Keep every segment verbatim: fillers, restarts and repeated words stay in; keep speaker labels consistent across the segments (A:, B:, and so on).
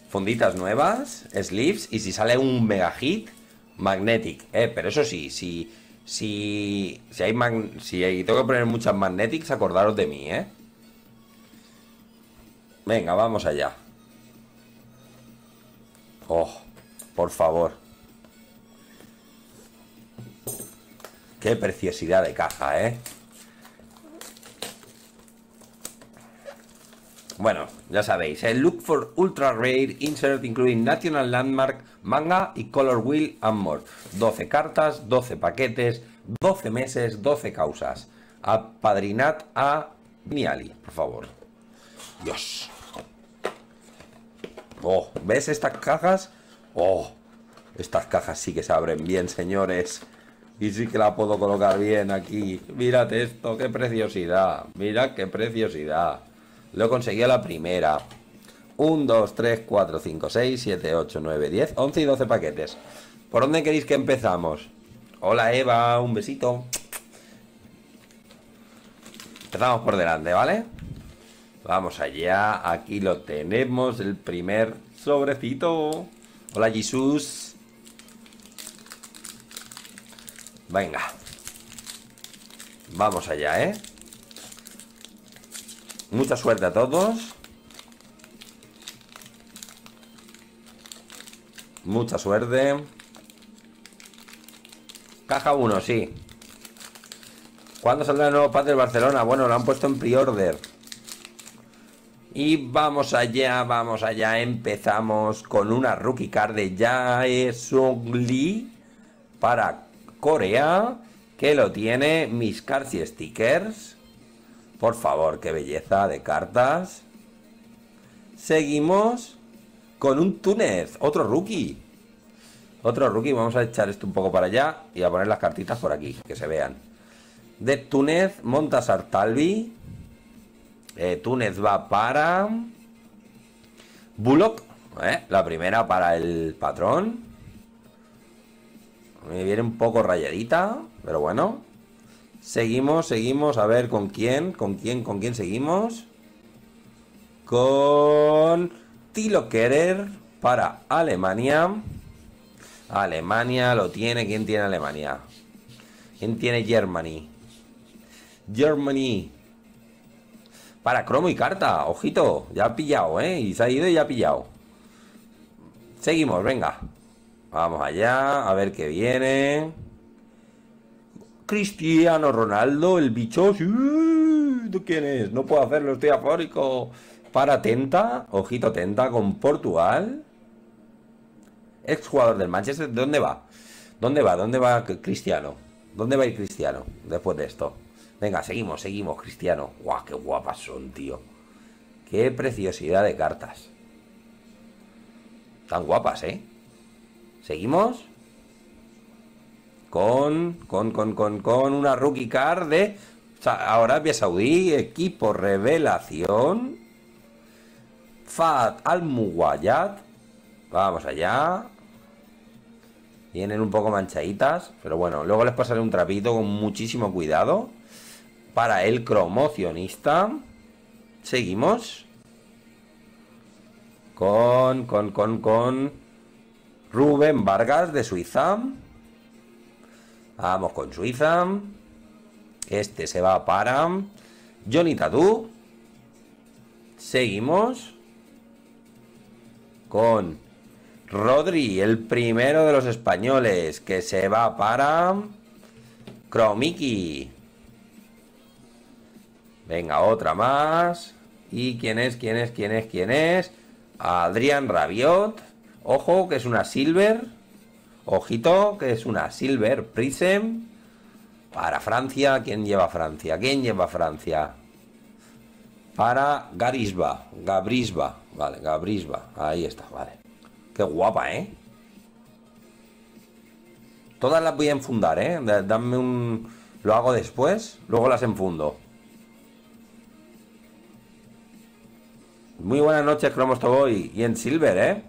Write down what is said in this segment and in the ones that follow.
A: Funditas nuevas, sleeves, y si sale un mega hit, magnetic. Eh, pero eso sí, si, si, si hay mag, si hay, tengo que poner muchas magnetics, acordaros de mí, eh. Venga, vamos allá. Oh, por favor. Qué preciosidad de caja, eh. Bueno, ya sabéis, el Look for Ultra Rare Insert including National Landmark, Manga y Color Wheel and More. doce cartas, doce paquetes, doce meses, doce causas. Apadrinad a Niali, por favor. Dios. Oh, ¿ves estas cajas? Oh, estas cajas sí que se abren bien, señores. Y sí que la puedo colocar bien aquí. Mirad esto, qué preciosidad. Mirad qué preciosidad. Lo he conseguido a la primera. uno, dos, tres, cuatro, cinco, seis, siete, ocho, nueve, diez, once y doce paquetes. ¿Por dónde queréis que empezamos? Hola Eva, un besito. Empezamos por delante, ¿vale? Vamos allá, aquí lo tenemos, el primer sobrecito. Hola Jesús. Venga. Vamos allá, ¿eh? Mucha suerte a todos. Mucha suerte. Caja uno, sí. ¿Cuándo saldrá el nuevo pack del Barcelona? Bueno, lo han puesto en pre-order. Y vamos allá, vamos allá. Empezamos con una rookie card de Jae Sung Lee para Corea, que lo tiene mis cards y stickers. Por favor, qué belleza de cartas. Seguimos con un Túnez, otro rookie. Otro rookie, vamos a echar esto un poco para allá y a poner las cartitas por aquí, que se vean. De Túnez, Montasar Talvi. Eh, Túnez va para Bullock, eh, la primera para el patrón. Me viene un poco rayadita, pero bueno. Seguimos, seguimos, a ver con quién, con quién, con quién seguimos. Con Tilo Kerer para Alemania. Alemania lo tiene, ¿quién tiene Alemania? ¿Quién tiene Germany? Germany. Para cromo y carta, ojito, ya ha pillado, ¿eh? Y se ha ido y ya ha pillado. Seguimos, venga. Vamos allá, a ver qué viene. Cristiano Ronaldo, el bicho. Sí, ¿tú quién es? No puedo hacerlo, estoy afórico. Para Tenta, ojito Tenta con Portugal. Ex jugador del Manchester, ¿de dónde va? ¿Dónde va? ¿Dónde va Cristiano? ¿Dónde va a ir Cristiano después de esto? Venga, seguimos, seguimos, Cristiano. Guau, qué guapas son, tío. Qué preciosidad de cartas. Tan guapas, ¿eh? Seguimos. Con, con, con, con, con una rookie card de Arabia Saudí, equipo revelación. Fat Al-Muwayad. Vamos allá. Vienen un poco manchaditas, pero bueno, luego les pasaré un trapito con muchísimo cuidado. Para el cromocionista. Seguimos. Con, con, con, con Rubén Vargas de Suiza. Vamos con Suiza. Este se va para Johnny Tattoo. Seguimos con Rodri, el primero de los españoles, que se va para Kromiki. Venga, otra más. ¿Y quién es? ¿Quién es? ¿Quién es? ¿Quién es? Adrián Rabiot. Ojo, que es una Silver. Ojito, que es una Silver Prism. Para Francia. ¿Quién lleva Francia? ¿Quién lleva Francia? Para Garisba. Gabrisba. Vale, Gabrisba. Ahí está, vale. Qué guapa, ¿eh? Todas las voy a enfundar, ¿eh? Dame un... Lo hago después. Luego las enfundo. Muy buenas noches, Cromos Toboy. Y en Silver, ¿eh?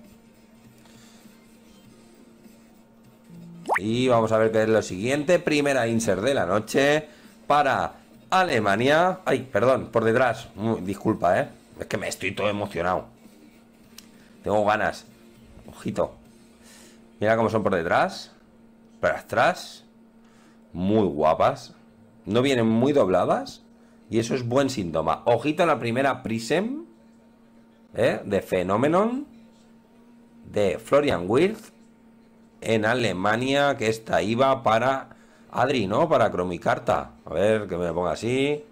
A: Y vamos a ver qué es lo siguiente. Primera insert de la noche para Alemania. Ay, perdón, por detrás. Muy, disculpa, ¿eh? Es que me estoy todo emocionado. Tengo ganas. Ojito. Mira cómo son por detrás. Por atrás. Muy guapas. No vienen muy dobladas. Y eso es buen síntoma. Ojito a la primera Prism. ¿Eh? De Phenomenon. De Florian Wirth. En Alemania. Que esta iba para Adri, ¿no? Para Cromicarta. A ver, que me ponga así.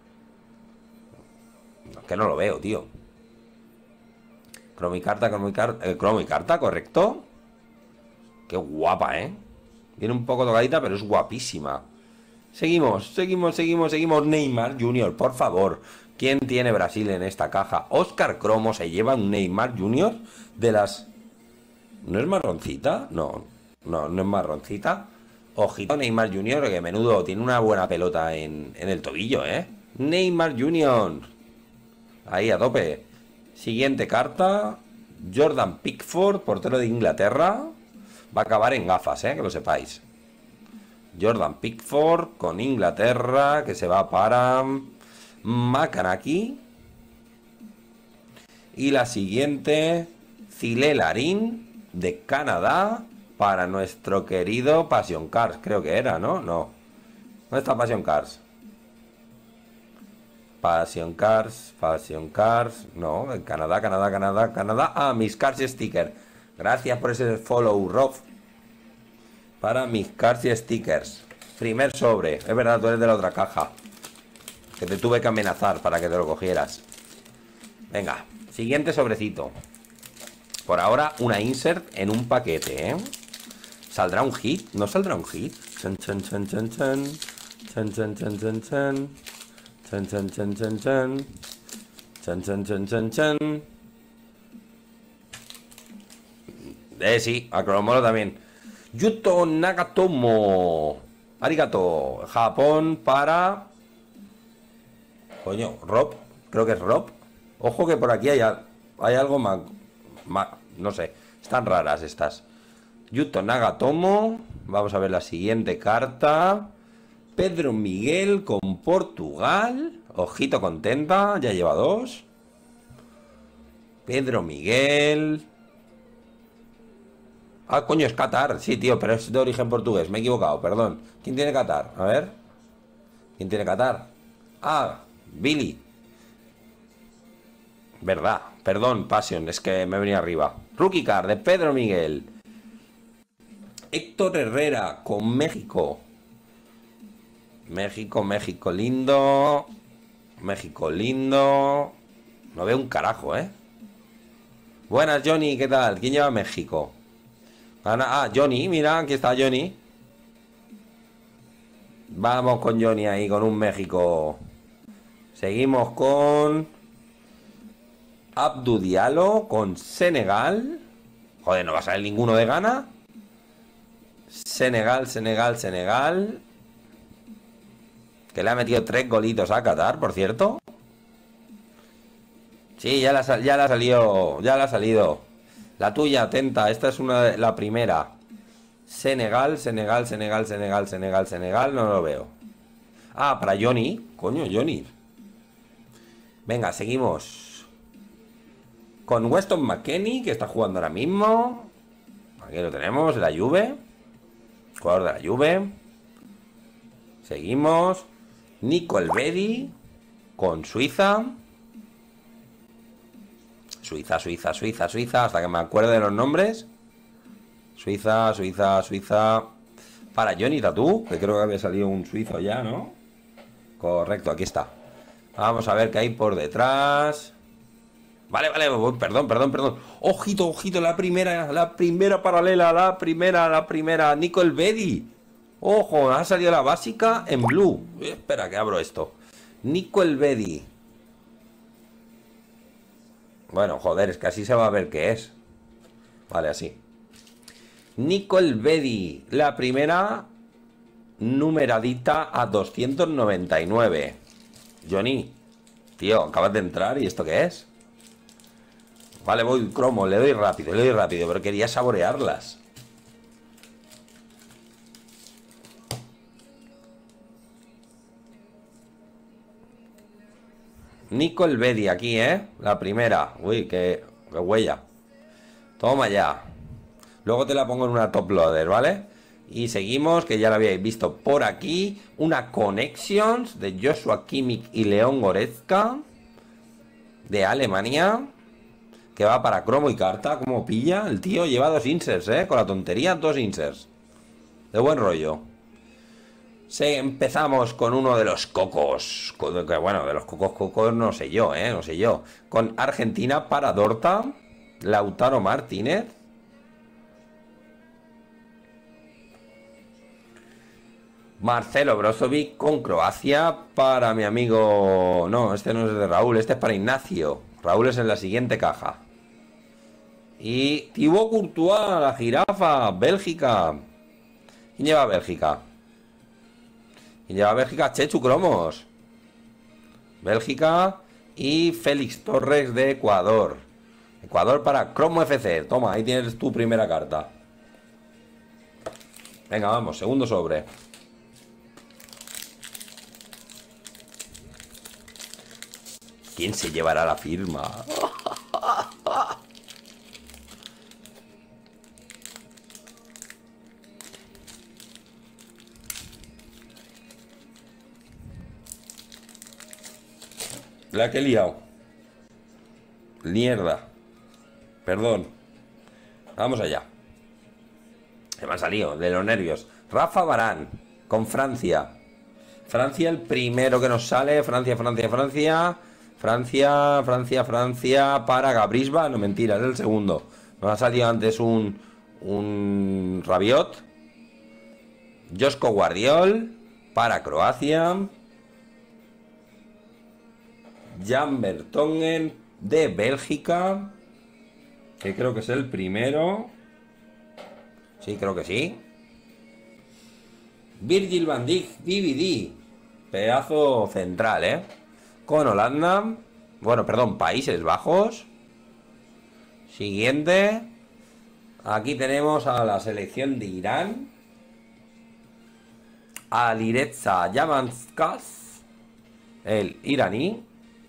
A: Que no lo veo, tío. Cromicarta, Cromicarta. Eh, Cromicarta, correcto. Qué guapa, ¿eh? Viene un poco tocadita, pero es guapísima. Seguimos, seguimos, seguimos, seguimos. Neymar junior, por favor. ¿Quién tiene Brasil en esta caja? Oscar Cromo se lleva un Neymar junior de las... ¿No es marroncita? No, no, no es marroncita. Ojito Neymar junior, que menudo tiene una buena pelota en, en el tobillo, ¿eh? Neymar junior. Ahí a tope. Siguiente carta. Jordan Pickford, portero de Inglaterra. Va a acabar en gafas, ¿eh? Que lo sepáis. Jordan Pickford con Inglaterra, que se va para Makanaki. Y la siguiente, Zile Larín, de Canadá, para nuestro querido Passion Cars. Creo que era, ¿no? No. ¿Dónde está Passion Cars? Passion Cars, Passion Cars. No, en Canadá, Canadá, Canadá, Canadá. Ah, mis Cars y Sticker. Gracias por ese follow, Rob. Para mis Cars y Stickers. Primer sobre. Es verdad, tú eres de la otra caja. Que te tuve que amenazar para que te lo cogieras. Venga, siguiente sobrecito. Por ahora, una insert en un paquete, ¿eh? ¿Saldrá un hit? ¿No saldrá un hit? Chan, chan, chan, chan, chan. Chan, chan, chan, chan, chan. Chan, chan, chan, chan, chan. Chan, chan, chan, chan, chan. Eh, sí, a Cromoro también. Yuto Nagatomo. Arigato. Japón para... Coño, Rob. Creo que es Rob. Ojo que por aquí hay, hay algo más, más... No sé. Están raras estas. Yuto Nagatomo. Vamos a ver la siguiente carta. Pedro Miguel con Portugal. Ojito contenta. Ya lleva dos. Pedro Miguel. Ah, coño, es Qatar. Sí, tío, pero es de origen portugués. Me he equivocado, perdón. ¿Quién tiene Qatar? A ver. ¿Quién tiene Qatar? Ah, Billy. Verdad. Perdón, Passion. Es que me venía arriba. Rookie card de Pedro Miguel. Héctor Herrera con México. México, México lindo. México lindo. No veo un carajo, ¿eh? Buenas, Johnny. ¿Qué tal? ¿Quién lleva México? Ah, Johnny, mira, aquí está Johnny. Vamos con Johnny ahí, con un México. Seguimos con Abdou Diallo, con Senegal. Joder, no va a salir ninguno de Ghana. Senegal, Senegal, Senegal. Que le ha metido tres golitos a Qatar, por cierto. Sí, ya la, ya la ha salido. Ya la ha salido. La tuya, atenta, esta es una de, la primera. Senegal, Senegal, Senegal, Senegal, Senegal, Senegal, no lo veo. Ah, para Johnny. Coño, Johnny. Venga, seguimos. Con Weston McKennie, que está jugando ahora mismo. Aquí lo tenemos, la Juve. Jugador de la Juve. Seguimos. Nico Elvedi. Con Suiza. Suiza, Suiza, Suiza, Suiza. Hasta que me acuerde de los nombres. Suiza, Suiza, Suiza. Para Johnny Tatú, que creo que había salido un suizo ya, ¿no? Correcto, aquí está. Vamos a ver qué hay por detrás. Vale, vale, perdón, perdón, perdón. Ojito, ojito, la primera, la primera paralela, la primera, la primera. Nico Elvedi. Ojo, ha salido la básica en blue. Espera, que abro esto. Nico Elvedi. Bueno, joder, es que así se va a ver qué es. Vale, así. Nico Elvedi. La primera numeradita a doscientos noventa y nueve. Johnny, tío, acabas de entrar, ¿y esto qué es? Vale, voy cromo, le doy rápido, le doy rápido, pero quería saborearlas. Nico Elvedi aquí, ¿eh? La primera. Uy, qué, qué huella. Toma ya. Luego te la pongo en una top loader, ¿vale? Y seguimos, que ya lo habíais visto por aquí. Una Connections de Joshua Kimmich y León Goretzka de Alemania, que va para cromo y carta. ¿Cómo pilla? El tío lleva dos inserts, ¿eh? Con la tontería, dos inserts. De buen rollo. Se, empezamos con uno de los cocos. Con, que, bueno, de los cocos cocos no sé yo, ¿eh? No sé yo. Con Argentina para Dorta. Lautaro Martínez. Marcelo Brozovic con Croacia para mi amigo... No, este no es de Raúl, este es para Ignacio. Raúl es en la siguiente caja. Y Thibaut Courtois, la jirafa, Bélgica. ¿Quién lleva Bélgica? ¿Quién lleva Bélgica? Chechu Cromos. Bélgica y Félix Torres de Ecuador. Ecuador para Cromo F C. Toma, ahí tienes tu primera carta. Venga, vamos, segundo sobre. ¿Quién se llevará la firma? La que he liado. Mierda. Perdón. Vamos allá. Se me ha salido de los nervios. Rafa Varane con Francia. Francia el primero que nos sale. Francia, Francia, Francia. Francia, Francia, Francia para Gabrisba. No, mentira, es el segundo. Nos ha salido antes un Un Rabiot. Josko Guardiol para Croacia. Jan Vertonghen de Bélgica, que creo que es el primero. Sí, creo que sí. Virgil van Dijk, D V D. Pedazo central, ¿eh? Con Holanda. Bueno, perdón, Países Bajos. Siguiente. Aquí tenemos a la selección de Irán. Alireza Yamanskas, el iraní.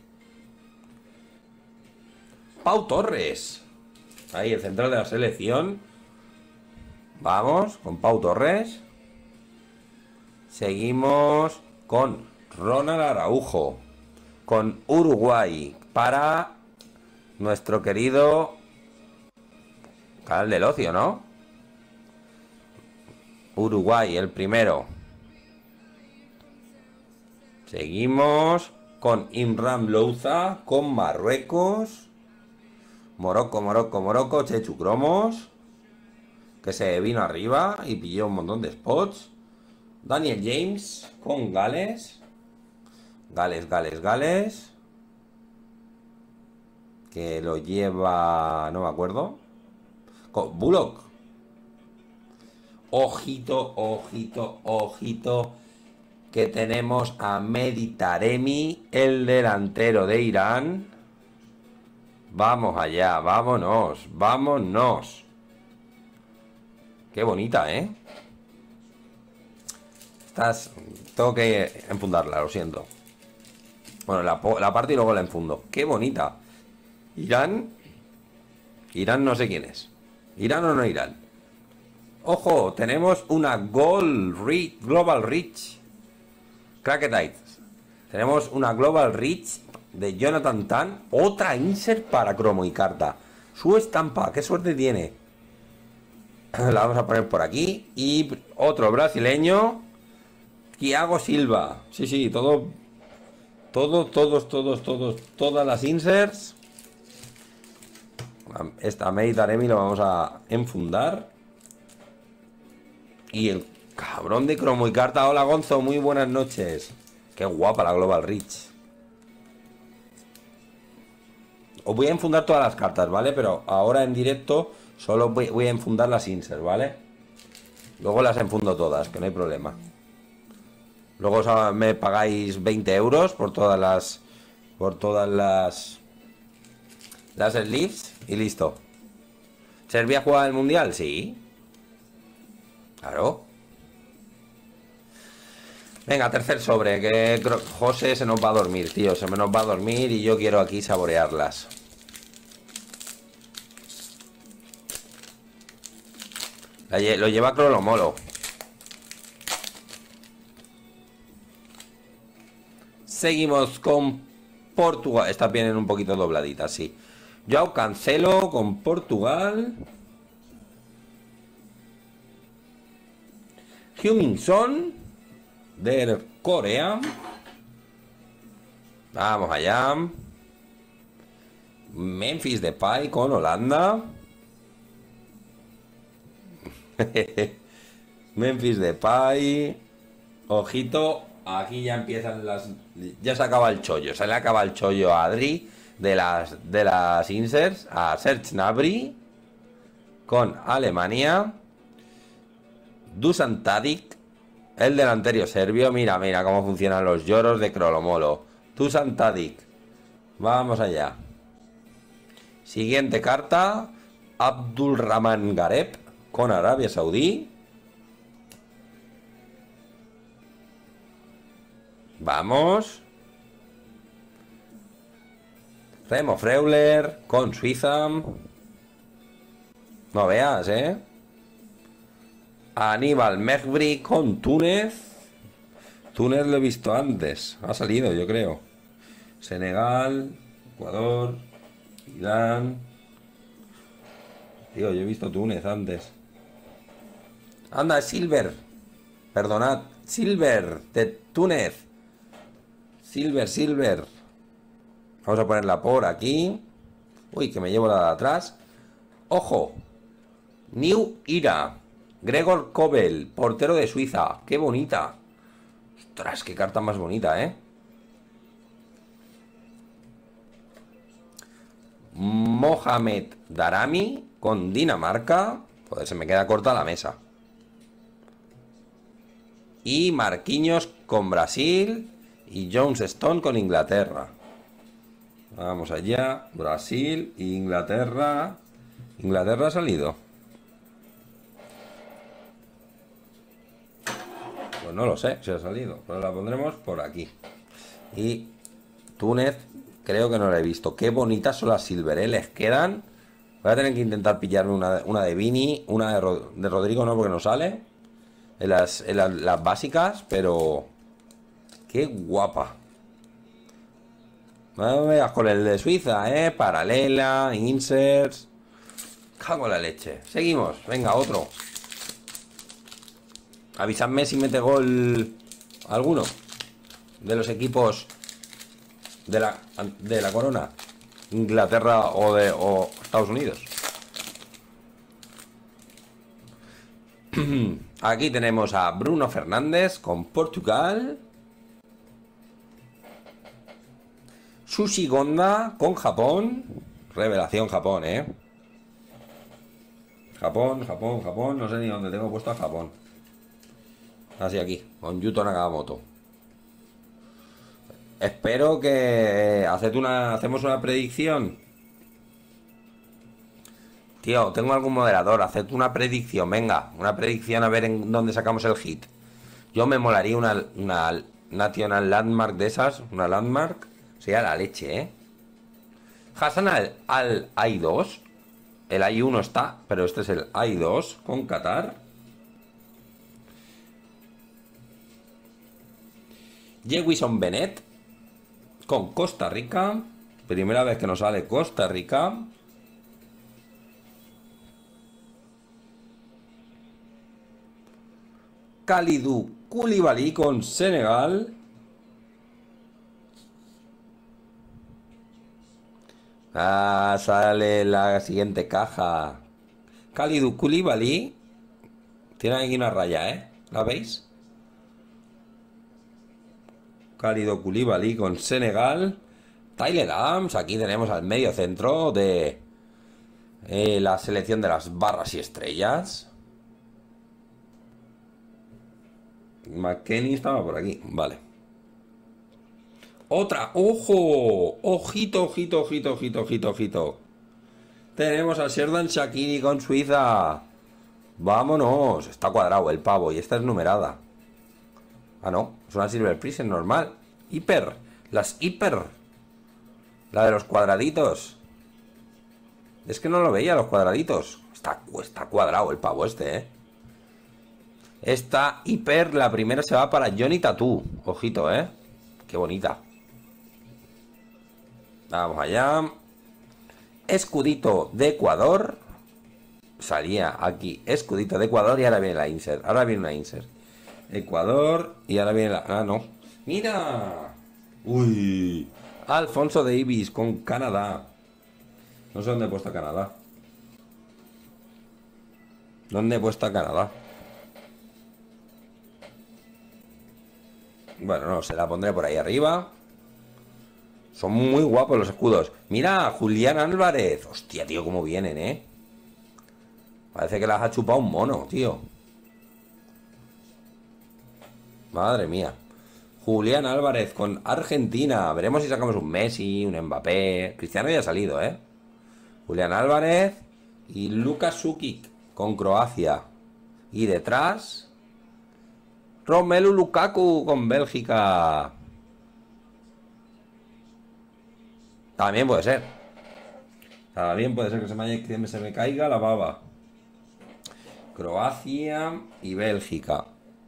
A: Pau Torres. Ahí, el central de la selección. Vamos, con Pau Torres. Seguimos con Ronald Araujo. Con Uruguay. Para nuestro querido Canal del Ocio, ¿no? Uruguay, el primero. Seguimos con Imran Louza. Con Marruecos. Morocco, Morocco, Morocco, Chechu Cromos, que se vino arriba y pilló un montón de spots. Daniel James con Gales. Gales, Gales, Gales. Que lo lleva... no me acuerdo. Con Bullock. Ojito, ojito, ojito. Que tenemos a Mehdi Taremi, el delantero de Irán. Vamos allá, vámonos, vámonos. Qué bonita, ¿eh? Estás... Tengo que enfundarla, lo siento. Bueno, la, la parte y luego la enfundo. Qué bonita. Irán... Irán no sé quién es. ¿Irán o no Irán? Ojo, tenemos una Gold Reach, Global Reach. Cracketite. Tenemos una Global Reach de Jonathan Tan. Otra insert para cromo y carta. Su estampa, qué suerte tiene. La vamos a poner por aquí. Y otro brasileño, Thiago Silva. Sí, sí, todo. Todo, todos, todos, todos. Todas las inserts. Esta Mehdi Taremi lo vamos a enfundar. Y el cabrón de cromo y carta. Hola Gonzo, muy buenas noches. Qué guapa la Global Reach. Os voy a enfundar todas las cartas, ¿vale? Pero ahora en directo solo voy, voy a enfundar las inserts, ¿vale? Luego las enfundo todas, que no hay problema. Luego me pagáis veinte euros por todas las... Por todas las... Las sleeves y listo. ¿Serbia juega el mundial? Sí. Claro. Venga, tercer sobre, que José se nos va a dormir, tío. Se me nos va a dormir y yo quiero aquí saborearlas. Lo lleva Crolomolo. Seguimos con Portugal. Estas vienen un poquito dobladitas, sí. Joao Cancelo con Portugal. Heung-min Son de Corea. Vamos allá. Memphis Depay con Holanda. Memphis Depay. Ojito, aquí ya empiezan las... Ya se acaba el chollo. Se le acaba el chollo a Adri de las, de las inserts. A Serge Gnabry con Alemania. Dusan Tadic, el delantero serbio. Mira, mira cómo funcionan los lloros de Crolomolo. Dusan Tadic. Vamos allá. Siguiente carta. Abdulrahman Gareb con Arabia Saudí. Vamos. Remo Freuler con Suiza. No veas, ¿eh? Aníbal Mejbri con Túnez. Túnez lo he visto antes. Ha salido, yo creo. Senegal, Ecuador, Irán. Tío, yo he visto Túnez antes. Anda, Silver. Perdonad. Silver, de Túnez. Silver, Silver. Vamos a ponerla por aquí. Uy, que me llevo la de atrás. Ojo. New Ira. Gregor Kobel, portero de Suiza. ¡Qué bonita! Ostras, qué carta más bonita, ¿eh? Mohamed Darami con Dinamarca. Joder, se me queda corta la mesa. Y Marquinhos con Brasil. Y Jones Stone con Inglaterra. Vamos allá. Brasil, Inglaterra. Inglaterra ha salido. Pues no lo sé si ha salido, pero la pondremos por aquí. Y Túnez, creo que no la he visto. Qué bonitas son las Silver, ¿eh? Les quedan. Voy a tener que intentar pillarme una, una de Vini, una de, Rod de Rodrigo no, porque no sale. En las, en las, las básicas, pero... Qué guapa. No me veas con el de Suiza, ¿eh? Paralela, inserts. Cago en la leche. Seguimos. Venga, otro. Avisadme si mete gol alguno de los equipos de la, de la corona. Inglaterra o de o Estados Unidos. Aquí tenemos a Bruno Fernández con Portugal. Sushi Gonda con Japón. Revelación Japón, ¿eh? Japón, Japón, Japón. No sé ni dónde tengo puesto a Japón. Así aquí, con Yuto Nakamoto. Espero que haced una, hacemos una predicción. Tío, tengo algún moderador, haced una predicción, venga, una predicción a ver en dónde sacamos el hit. Yo me molaría una, una National Landmark de esas, una Landmark, sería la leche, ¿eh? Hassan al, al A I dos, el A I uno está, pero este es el A I dos con Qatar. Jewison Bennett con Costa Rica. Primera vez que nos sale Costa Rica. Kalidou Koulibaly con Senegal. Ah, sale la siguiente caja. Kalidou Koulibaly. Tiene aquí una raya, ¿eh? ¿La veis? Kalidou Koulibaly con Senegal. Tyler Adams. Aquí tenemos al medio centro de eh, la selección de las barras y estrellas. McKennie estaba por aquí. Vale. Otra. ¡Ojo! Ojito, ojito, ojito, ojito, ojito, ojito. Tenemos a Xherdan Shaqiri con Suiza. Vámonos. Está cuadrado el pavo y esta es numerada. Ah, no, es una Silver Prison normal. Hiper, las hiper. La de los cuadraditos. Es que no lo veía, los cuadraditos. Está, está cuadrado el pavo este, ¿eh? Esta hiper, la primera se va para Johnny Tattoo. Ojito, ¿eh? Qué bonita. Vamos allá. Escudito de Ecuador. Salía aquí escudito de Ecuador y ahora viene la insert. Ahora viene una insert. Ecuador y ahora viene la... Ah, no. ¡Mira! Uy. Alfonso Davis con Canadá. No sé dónde he puesto a Canadá. ¿Dónde he puesto a Canadá? Bueno, no, se la pondré por ahí arriba. Son muy guapos los escudos. Mira, Julián Álvarez. Hostia, tío, cómo vienen, ¿eh? Parece que las ha chupado un mono, tío. Madre mía. Julián Álvarez con Argentina. Veremos si sacamos un Messi, un Mbappé. Cristiano ya ha salido, ¿eh? Julián Álvarez y Luka Šukić con Croacia. Y detrás... Romelu Lukaku con Bélgica. También puede ser. También puede ser que se me, que se me caiga la baba. Croacia y Bélgica.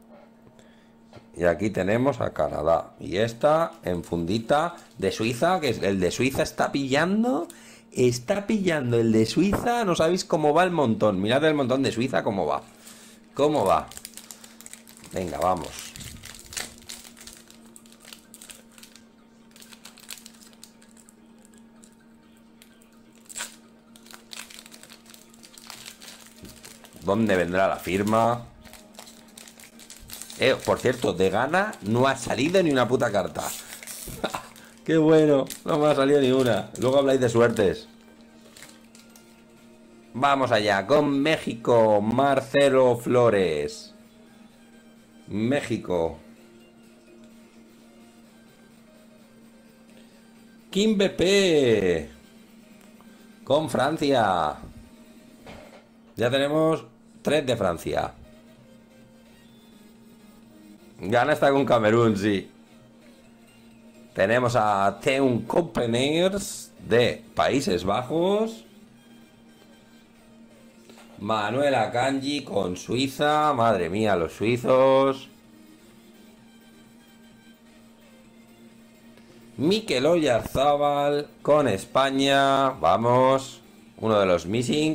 A: Y aquí tenemos a Canadá. Y esta en fundita de Suiza, que es el de Suiza está pillando. Está pillando el de Suiza. No sabéis cómo va el montón. Mirad el montón de Suiza cómo va. ¿Cómo va? Venga, vamos. ¿Dónde vendrá la firma? Eh, por cierto, de Ghana no ha salido ni una puta carta. ¡Qué bueno! No me ha salido ni una. Luego habláis de suertes. Vamos allá, con México. Marcelo Flores. México. Kimpembe. Con Francia. Ya tenemos tres de Francia. Ghana está con Camerún, sí. Tenemos a Teun Koopmeiners de Países Bajos. Manuel Akanji con Suiza. Madre mía, los suizos. Mikel Oyarzabal con España. Vamos. Uno de los missing.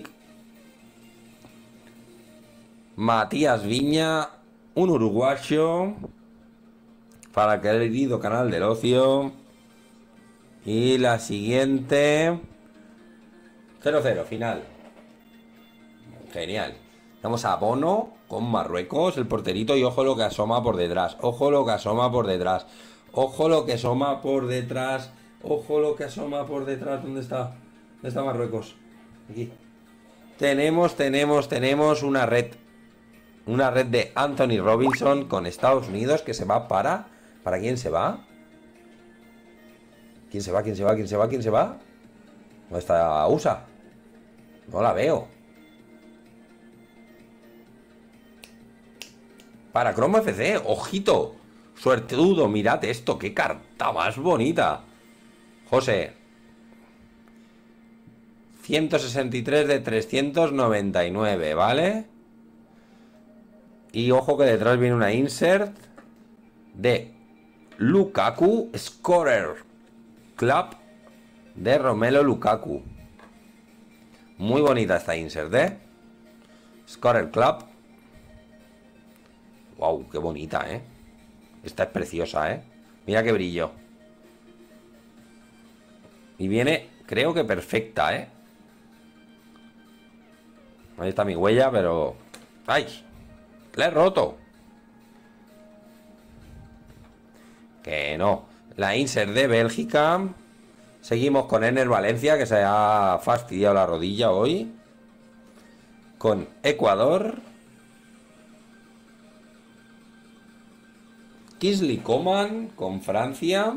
A: Matías Viña. Un uruguayo. Para el querido canal del ocio. Y la siguiente. cero cero, final. Genial. Vamos a Bono con Marruecos, el porterito, y ojo lo que asoma por detrás. Ojo lo que asoma por detrás. Ojo lo que asoma por detrás. Ojo lo que asoma por detrás. ¿Dónde está? ¿Dónde está Marruecos? Aquí. Tenemos, tenemos, tenemos una red. Una red de Anthony Robinson con Estados Unidos que se va para... ¿Para quién se va? ¿Quién se va? ¿Quién se va? ¿Quién se va? ¿Quién se va? ¿Dónde está U S A? No la veo. Para Chrome F C, ojito. Suertudo, mirad esto, qué carta más bonita. José. ciento sesenta y tres de trescientos noventa y nueve, ¿vale? Y ojo que detrás viene una insert de Lukaku Scorer Club de Romelu Lukaku. Muy bonita esta insert, ¿eh? Scorer Club. Wow, qué bonita, ¿eh? Esta es preciosa, ¿eh? Mira qué brillo. Y viene, creo que perfecta, ¿eh? Ahí está mi huella, pero... ¡Ay! ¡La he roto! Que no. La insert de Bélgica. Seguimos con Ener Valencia, que se ha fastidiado la rodilla hoy. Con Ecuador. Kingsley Coman con Francia.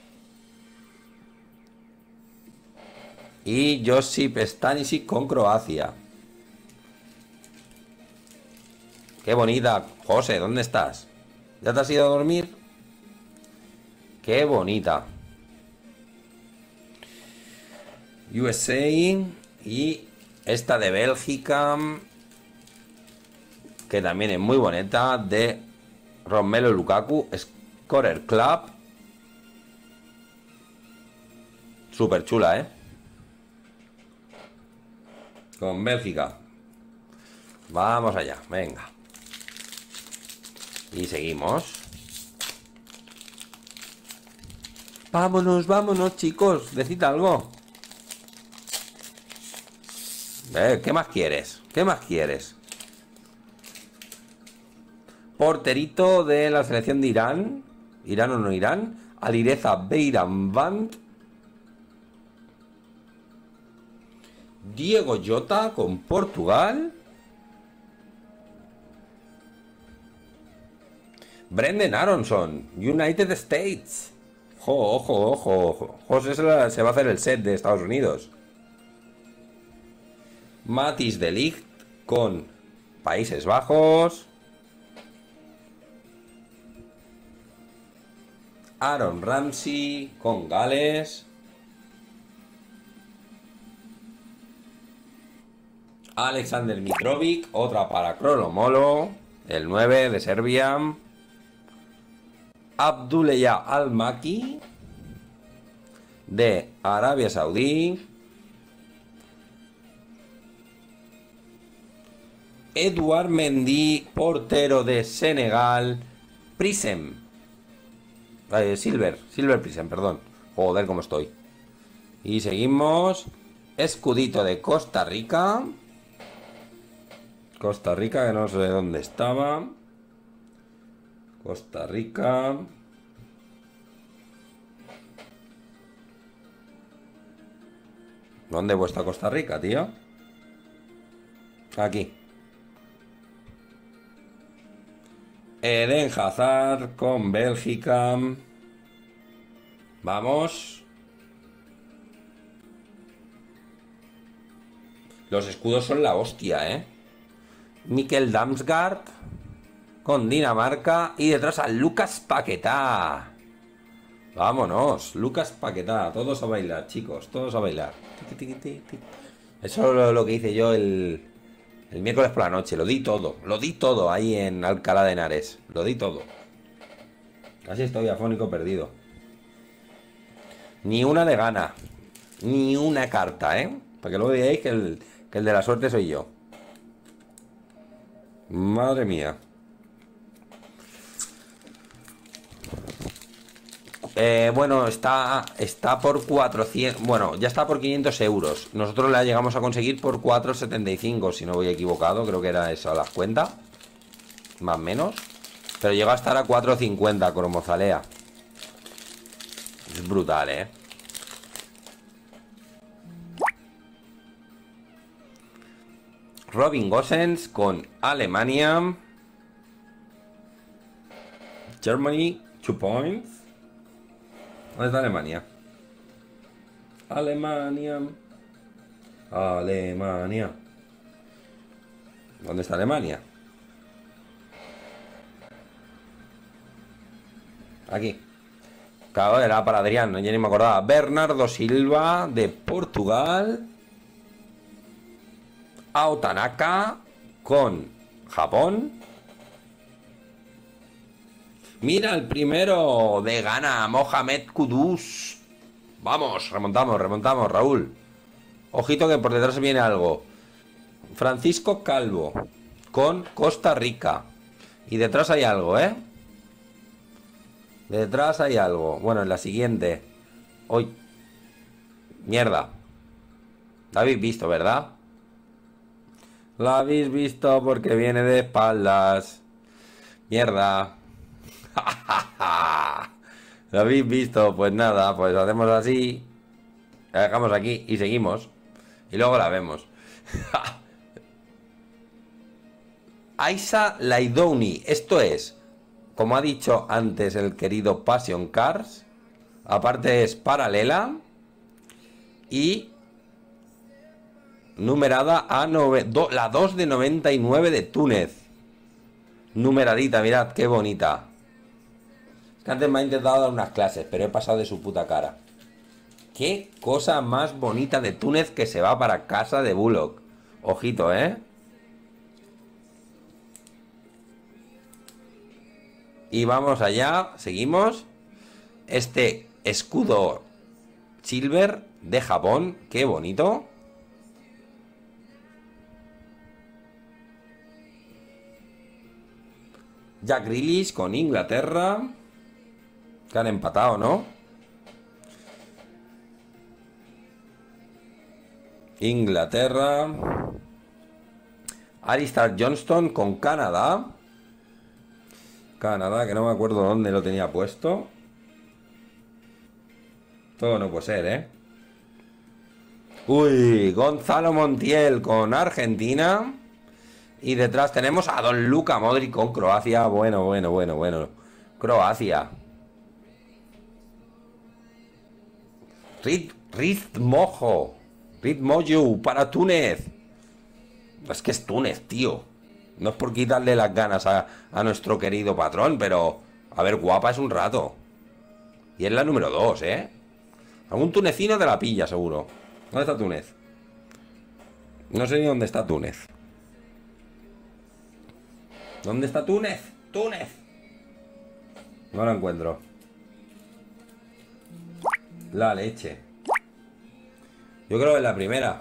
A: Y Josip Stanisic con Croacia. Qué bonita. José, ¿dónde estás? ¿Ya te has ido a dormir? Qué bonita. U S A. Y esta de Bélgica. que también es muy bonita, de Romelu Lukaku, Scorer Club. Súper chula, ¿eh? Con Bélgica. Vamos allá, venga. Y seguimos. Vámonos, vámonos, chicos. Decid algo. Eh, ¿qué más quieres? ¿Qué más quieres? Porterito de la selección de Irán. Irán o no Irán. Alireza Beiranvand. Diego Jota con Portugal. Brendan Aronson, United States. Ojo, ojo, ojo, ojo. José se, la, se va a hacer el set de Estados Unidos. Matthijs de Ligt con Países Bajos. Aaron Ramsey con Gales. Alexander Mitrovic, otra para Krolomolo, el nueve de Serbia. Abdullah Al-Maki de Arabia Saudí. Eduard Mendy, portero de Senegal. Prism. Eh, Silver, Silver Prism, perdón. Joder, cómo estoy. Y seguimos. Escudito de Costa Rica. Costa Rica, que no sé dónde estaba. Costa Rica. ¿Dónde vuestra Costa Rica, tío? Aquí. Eden Hazard con Bélgica. Vamos. Los escudos son la hostia, ¿eh? Mikkel Damsgaard con Dinamarca. Y detrás a Lucas Paquetá. Vámonos, Lucas Paquetá. Todos a bailar, chicos, todos a bailar. Eso es lo que hice yo el, el miércoles por la noche. Lo di todo, lo di todo ahí en Alcalá de Henares. Lo di todo. Casi estoy afónico perdido. Ni una de gana. Ni una carta, ¿eh? Para que luego digáis que el, que el de la suerte soy yo. Madre mía. Eh, bueno, está, está por cuatrocientos... Bueno, ya está por quinientos euros. Nosotros la llegamos a conseguir por cuatrocientos setenta y cinco, si no voy equivocado. Creo que era eso a las cuentas. Más o menos. Pero llegó a estar a cuatrocientos cincuenta con Mozalea. Es brutal, ¿eh? Robin Gosens con Alemania. Germany, two points. ¿Dónde está Alemania? Alemania. Alemania. ¿Dónde está Alemania? Aquí. Claro, era para Adrián, yo ni me acordaba. Bernardo Silva de Portugal. Ao Tanaka con Japón. Mira el primero de Ghana, Mohamed Kudus. Vamos, remontamos, remontamos, Raúl. Ojito que por detrás viene algo. Francisco Calvo con Costa Rica. Y detrás hay algo, ¿eh? Detrás hay algo. Bueno, en la siguiente. Hoy. Mierda. La habéis visto, ¿verdad? La habéis visto porque viene de espaldas. Mierda. ¿Lo habéis visto? Pues nada, pues hacemos así. La dejamos aquí y seguimos. Y luego la vemos. Aisa Laidouni. Esto es, como ha dicho antes el querido Passion Cars. Aparte es paralela. Y numerada a nove, do, la dos de noventa y nueve de Túnez. Numeradita, mirad, qué bonita. Que antes me ha intentado dar unas clases, pero he pasado de su puta cara. Qué cosa más bonita de Túnez que se va para casa de Bullock. Ojito, ¿eh? Y vamos allá, seguimos. Este escudo silver de Japón, qué bonito. Jack Grealish con Inglaterra, que han empatado, ¿no? Inglaterra. Alistair Johnston con Canadá. Canadá, que no me acuerdo dónde lo tenía puesto. Todo no puede ser, ¿eh? Uy, Gonzalo Montiel con Argentina. Y detrás tenemos a Don Luka Modric con Croacia. Bueno, bueno, bueno, bueno. Croacia. Rit, Rit Mojo. Rit Moju para Túnez. Es que es Túnez, tío. No es por quitarle las ganas a, a nuestro querido patrón, pero... A ver, guapa es un rato. Y es la número dos, ¿eh? Algún tunecino de la pilla, seguro. ¿Dónde está Túnez? No sé ni dónde está Túnez. ¿Dónde está Túnez? ¡Túnez! No lo encuentro. La leche. Yo creo que es la primera.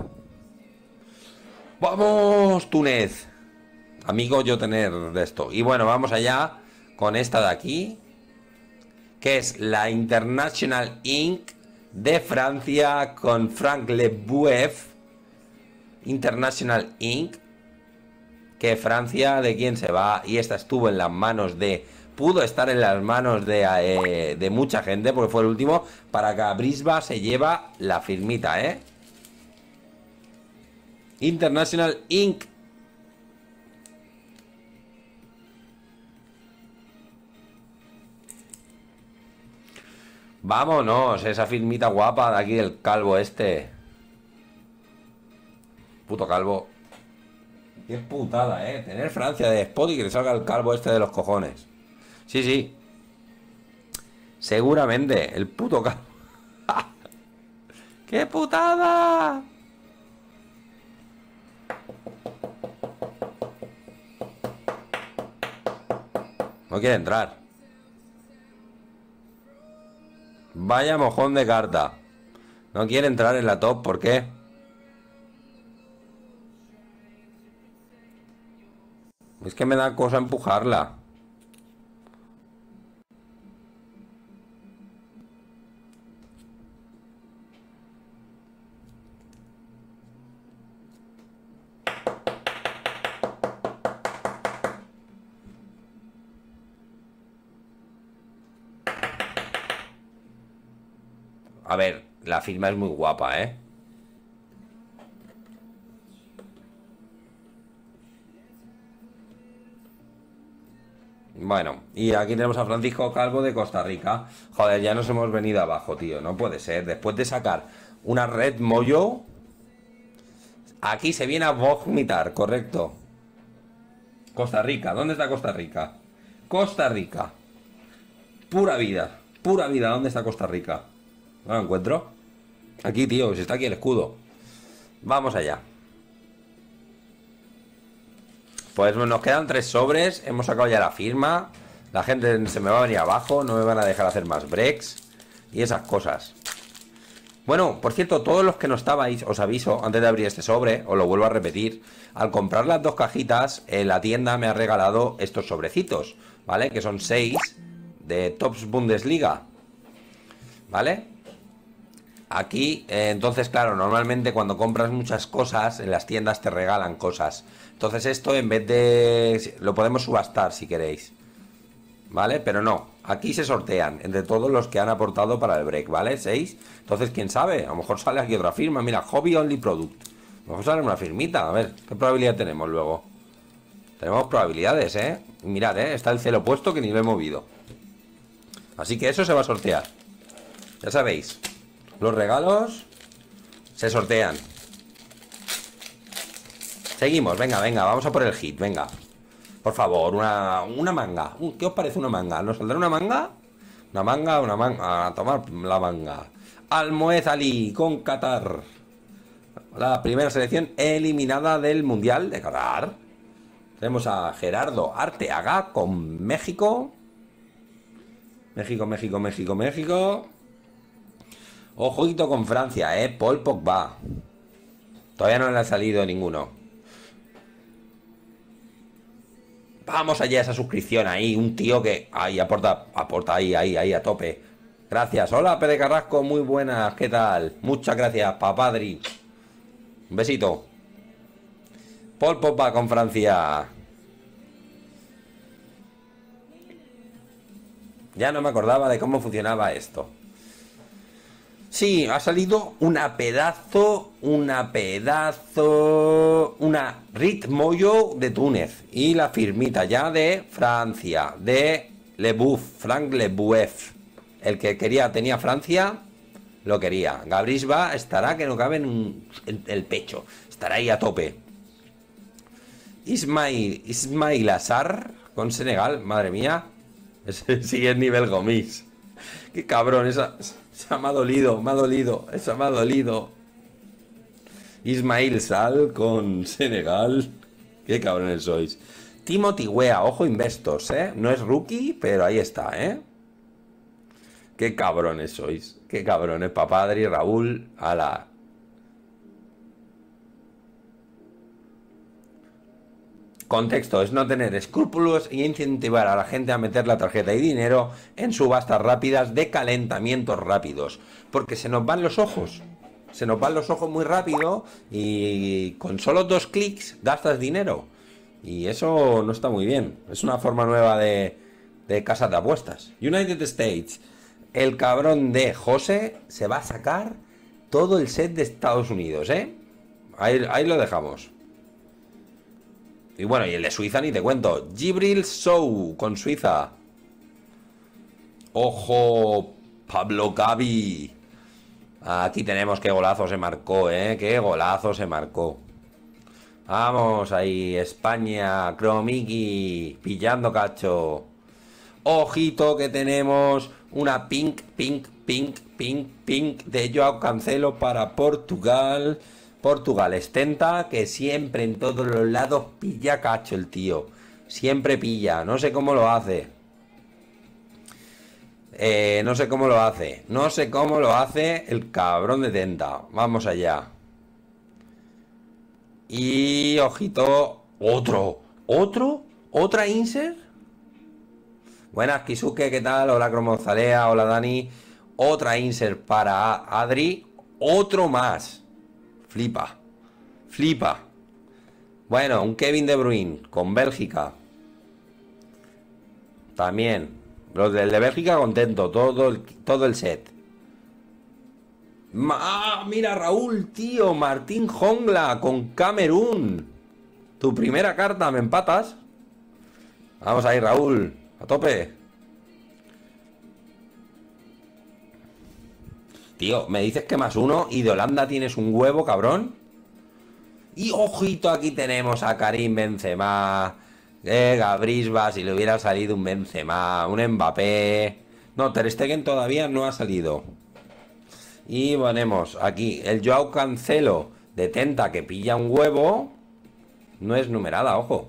A: ¡Vamos, Túnez! Amigo, yo tener de esto. Y bueno, vamos allá con esta de aquí, que es la International Ink de Francia con Frank Leboeuf. International Ink. Que Francia, ¿de quién se va? Y esta estuvo en las manos de... Pudo estar en las manos de, eh, de mucha gente, porque fue el último. Para que Brisba se lleva la firmita, ¿eh? International Ink. Vámonos, esa firmita guapa de aquí del calvo este. Puto calvo. Qué putada, eh. Tener Francia de spot y que le salga el calvo este de los cojones. Sí, sí. Seguramente, el puto calvo. ¡Qué putada! No quiere entrar. Vaya mojón de carta. No quiere entrar en la top, ¿por qué? Es que me da cosa empujarla. A ver, la firma es muy guapa, ¿eh? Bueno, y aquí tenemos a Francisco Calvo de Costa Rica. Joder, ya nos hemos venido abajo, tío. No puede ser. Después de sacar una red Moyo, aquí se viene a vomitar, correcto. Costa Rica, ¿dónde está Costa Rica? Costa Rica. Pura vida, pura vida. ¿Dónde está Costa Rica? No lo encuentro. Aquí, tío, si está aquí el escudo. Vamos allá. Pues nos quedan tres sobres. Hemos sacado ya la firma. La gente se me va a venir abajo. No me van a dejar hacer más breaks y esas cosas. Bueno, por cierto, todos los que no estabais, os aviso, antes de abrir este sobre, os lo vuelvo a repetir. Al comprar las dos cajitas, eh, la tienda me ha regalado estos sobrecitos, ¿vale? Que son seis de Tops Bundesliga, ¿vale? Aquí, eh, entonces, claro, normalmente cuando compras muchas cosas, en las tiendas te regalan cosas. Entonces esto, en vez de... lo podemos subastar si queréis, ¿vale? Pero no, aquí se sortean entre todos los que han aportado para el break, ¿vale? Seis. Entonces, quién sabe, a lo mejor sale aquí otra firma. Mira, Hobby Only Product. A lo mejor sale una firmita, a ver, ¿qué probabilidad tenemos luego? Tenemos probabilidades, ¿eh? Mirad, ¿eh? Está el celo puesto que ni lo he movido. Así que eso se va a sortear. Ya sabéis, los regalos se sortean. Seguimos, venga, venga, vamos a por el hit, venga. Por favor, una, una manga. ¿Qué os parece una manga? ¿Nos saldrá una manga? Una manga, una manga. A tomar la manga. Almoez Ali con Qatar. La primera selección eliminada del Mundial de Qatar. Tenemos a Gerardo Arteaga con México. México, México, México, México. Ojito con Francia, eh. Paul Pogba. Todavía no le ha salido ninguno. Vamos allá, esa suscripción ahí. Un tío que... Ahí, aporta, aporta ahí, ahí, ahí, a tope. Gracias. Hola, Pere Carrasco, muy buenas. ¿Qué tal? Muchas gracias, papadri. Un besito. Paul Pogba con Francia. Ya no me acordaba de cómo funcionaba esto. Sí, ha salido una pedazo, una pedazo, una Ritmoyo de Túnez. Y la firmita ya de Francia, de Leboeuf, Frank Leboeuf. El que quería, tenía Francia, lo quería. Gabrisba estará que no cabe en, un, en el pecho. Estará ahí a tope. Ismail, Ismail Assar con Senegal, madre mía. Ese sí es nivel Gomis. Qué cabrón, esa, esa me ha dolido, me ha dolido, esa me ha dolido. Ismail Sal con Senegal. Qué cabrones sois. Timothy Weah, ojo Investors, ¿eh? No es rookie, pero ahí está, ¿eh? Qué cabrones sois. Qué cabrones, papadri, Raúl, ala. Contexto, es no tener escrúpulos y incentivar a la gente a meter la tarjeta y dinero en subastas rápidas de calentamientos rápidos. Porque se nos van los ojos. Se nos van los ojos muy rápido y con solo dos clics gastas dinero. Y eso no está muy bien. Es una forma nueva de, de casas de apuestas. United States. El cabrón de José se va a sacar todo el set de Estados Unidos, ¿eh? Ahí, ahí lo dejamos. Y bueno, y el de Suiza ni te cuento. Gibril Sou con Suiza. Ojo, Pablo Gavi. Aquí tenemos qué golazo se marcó, ¿eh? Qué golazo se marcó. Vamos ahí, España, Cromiki, pillando cacho. Ojito que tenemos una pink, pink, pink, pink, pink de Joao Cancelo para Portugal. Portugal estenta, que siempre en todos los lados pilla cacho el tío. Siempre pilla, no sé cómo lo hace. Eh, no sé cómo lo hace. No sé cómo lo hace el cabrón de Tenta. Vamos allá. Y ojito, otro. ¿Otro? ¿Otra insert? Buenas, Kisuke, ¿qué tal? Hola, Cromozalea, hola, Dani. Otra insert para Adri. Otro más. Flipa, flipa. Bueno, un Kevin De Bruyne con Bélgica. También. Los del de Bélgica contento, todo el, todo el set. ¡Ah, mira, Raúl, tío! Martín Jongla con Camerún. Tu primera carta, ¿me empatas? Vamos ahí, Raúl, a tope. Tío, me dices que más uno y de Holanda tienes un huevo, cabrón. Y ojito, aquí tenemos a Karim Benzema, eh, Gabrisba, si le hubiera salido un Benzema, un Mbappé. No, Ter Stegen todavía no ha salido. Y ponemos aquí el Joao Cancelo de Tenta que pilla un huevo. No es numerada, ojo.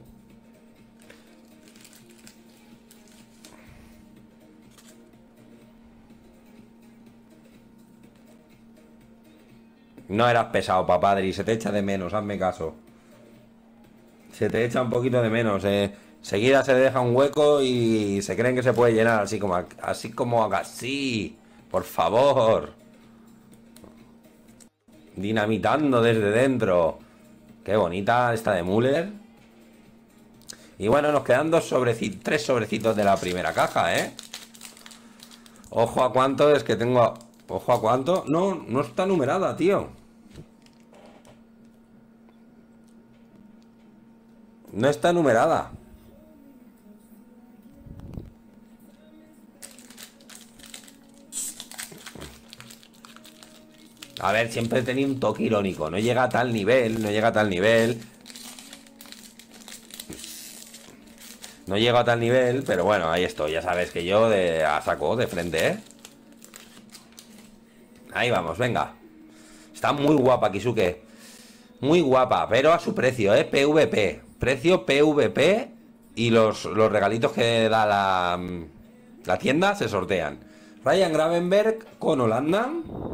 A: No eras pesado, papadri, se te echa de menos, hazme caso. Se te echa un poquito de menos, eh. Seguida se deja un hueco y se creen que se puede llenar así como así como así. Por favor. Dinamitando desde dentro. Qué bonita esta de Müller. Y bueno, nos quedan dos sobrecitos, tres sobrecitos de la primera caja, ¿eh? Ojo a cuánto es que tengo... Ojo a cuánto. No, no está numerada, tío. No está numerada. A ver, siempre he tenido un toque irónico. No llega a tal nivel, no llega a tal nivel. No llego a tal nivel, pero bueno, ahí estoy. Ya sabes que yo de a saco, de frente, ¿eh? Ahí vamos, venga. Está muy guapa, Kisuke. Muy guapa, pero a su precio, ¿eh? P V P. Precio P V P. Y los, los regalitos que da la, La tienda se sortean. Ryan Gravenberch con Holanda.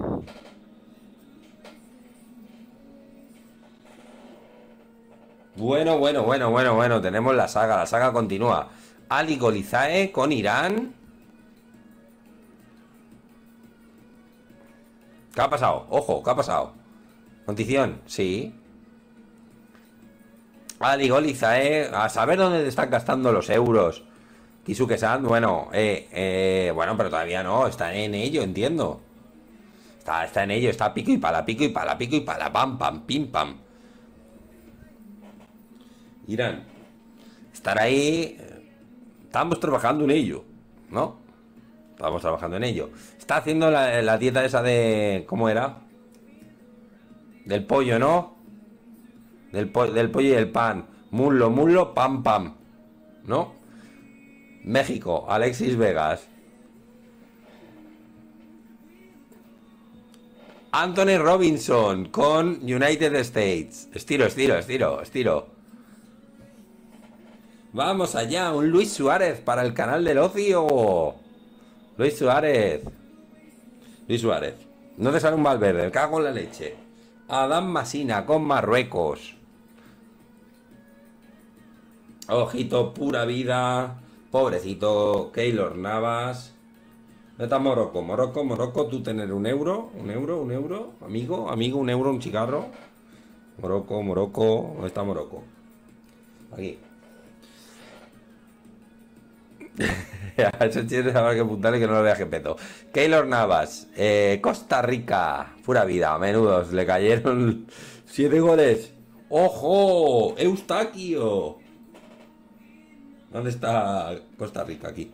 A: Bueno, bueno, bueno, bueno, bueno. Tenemos la saga. La saga continúa. Ali Golizae con Irán. ¿Qué ha pasado? Ojo, ¿qué ha pasado? Condición, sí. Ali Golizae. A saber dónde te están gastando los euros. Kisuke-san, bueno, eh, eh, bueno, pero todavía no. Está en ello, entiendo. Está, está en ello, está pico y pala, pico y pala, pico y pala, pam, pam, pim, pam. Irán. Estar ahí. Estamos trabajando en ello, ¿no? Estamos trabajando en ello. Está haciendo la, la dieta esa de... ¿Cómo era? Del pollo, ¿no? Del, po del pollo y el pan. Muslo, muslo, pam, pam. ¿No? México, Alexis Vegas. Anthony Robinson con United States. Estiro, estiro, estiro, estiro. Vamos allá, un Luis Suárez para el canal del ocio. Luis Suárez. Luis Suárez. No te sale un Valverde, me cago en la leche. Adam Masina con Marruecos. Ojito, pura vida. Pobrecito Keylor Navas. ¿Dónde está Morocco? Morocco, Morocco, tú tener un euro. Un euro, un euro. Amigo, amigo, un euro, un cigarro. Morocco, Morocco. ¿Dónde está Morocco? Aquí. Eso tienes que apuntarle que no lo vea que peto. Keylor Navas, eh, Costa Rica, pura vida, menudos, le cayeron siete goles. ¡Ojo! ¡Eustaquio! ¿Dónde está Costa Rica? Aquí.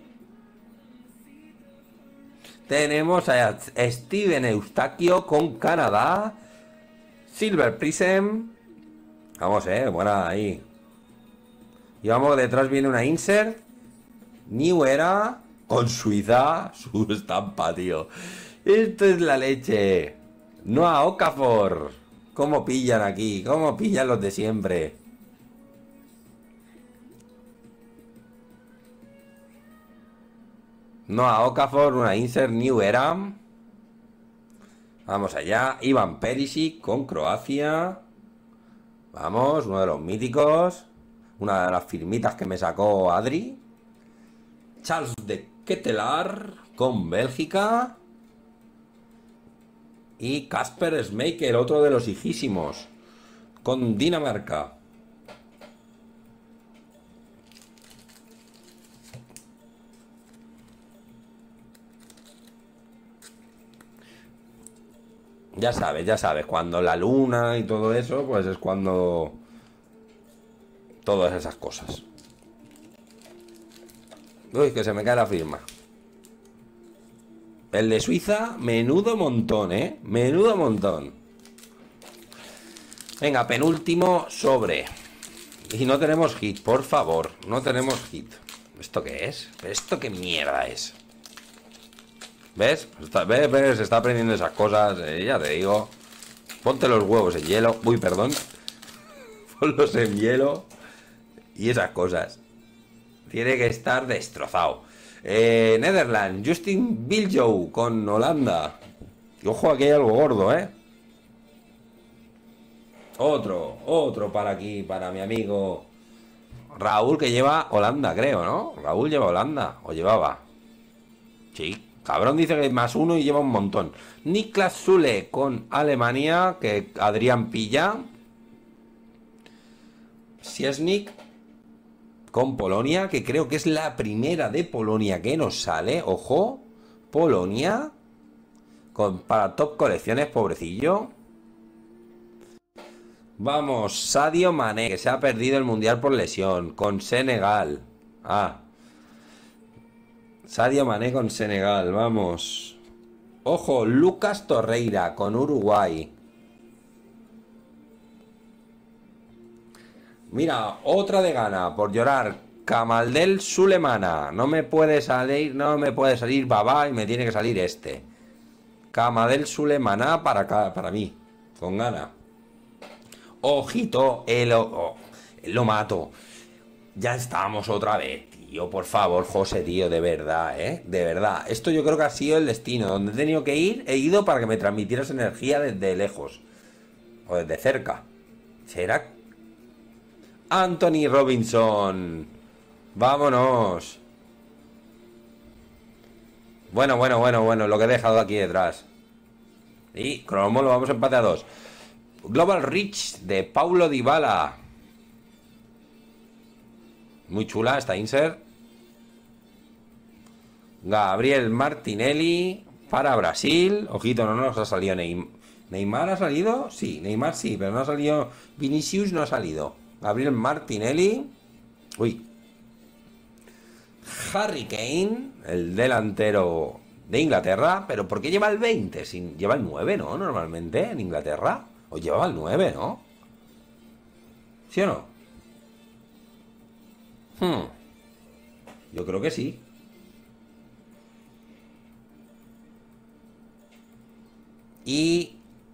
A: Tenemos a Steven Eustaquio con Canadá. Silver Prism. Vamos, eh, buena ahí. Y vamos, detrás viene una insert. New Era con Suiza, su estampa, tío. Esto es la leche. Noah Okafor. ¿Cómo pillan aquí? ¿Cómo pillan los de siempre? Noah Okafor, una insert New Era. Vamos allá. Ivan Perisic con Croacia. Vamos, uno de los míticos. Una de las firmitas que me sacó Adri. Charles de Ketelaar con Bélgica. Y Kasper Schmeichel, otro de los hijísimos, con Dinamarca. Ya sabes, ya sabes, cuando la luna y todo eso, pues es cuando... Todas esas cosas. Uy, que se me cae la firma. El de Suiza, menudo montón, ¿eh? Menudo montón. Venga, penúltimo sobre. Y no tenemos hit, por favor. No tenemos hit. ¿Esto qué es? ¿Esto qué mierda es? ¿Ves? Está, ¿ves? ¿Ves? Se está aprendiendo esas cosas, eh, ya te digo. Ponte los huevos en hielo. Uy, perdón. Ponlos en hielo. Y esas cosas. Tiene que estar destrozado. Eh, Netherlands, Justin Biljoe con Holanda. Y ojo, aquí hay algo gordo, ¿eh? Otro, otro para aquí, para mi amigo Raúl, que lleva Holanda, creo, ¿no? Raúl lleva Holanda, o llevaba. Sí, cabrón dice que hay más uno y lleva un montón. Niklas Sule con Alemania, que Adrián pilla. Siesnik con Polonia, que creo que es la primera de Polonia que nos sale. Ojo, Polonia con, para top colecciones, pobrecillo. Vamos, Sadio Mané, que se ha perdido el mundial por lesión, con Senegal. Ah, Sadio Mané con Senegal, vamos. Ojo, Lucas Torreira con Uruguay. Mira, otra de gana, por llorar. Camaldel Sulemana. No me puede salir, no me puede salir Babá y me tiene que salir este. Camaldel Sulemana para, para mí, con gana. Ojito, el, oh, lo mato. Ya estamos otra vez, tío. Tío, por favor, José, tío, de verdad, ¿eh? De verdad. Esto yo creo que ha sido el destino. Donde he tenido que ir, he ido para que me transmitieras energía desde lejos. O desde cerca. ¿Será? Anthony Robinson. Vámonos. Bueno, bueno, bueno, bueno. Lo que he dejado aquí detrás. Y cromo lo vamos a empate a dos. Global Reach de Paulo Dybala. Muy chula esta insert. Gabriel Martinelli para Brasil. Ojito, no nos ha salido Neymar. ¿Neymar ha salido? Sí, Neymar sí, pero no ha salido. Vinicius no ha salido. Gabriel Martinelli. Uy. Harry Kane, el delantero de Inglaterra. ¿Pero por qué lleva el veinte? Sin, lleva el nueve, ¿no? Normalmente en Inglaterra. O llevaba el nueve, ¿no? ¿Sí o no? Hmm. Yo creo que sí. Y...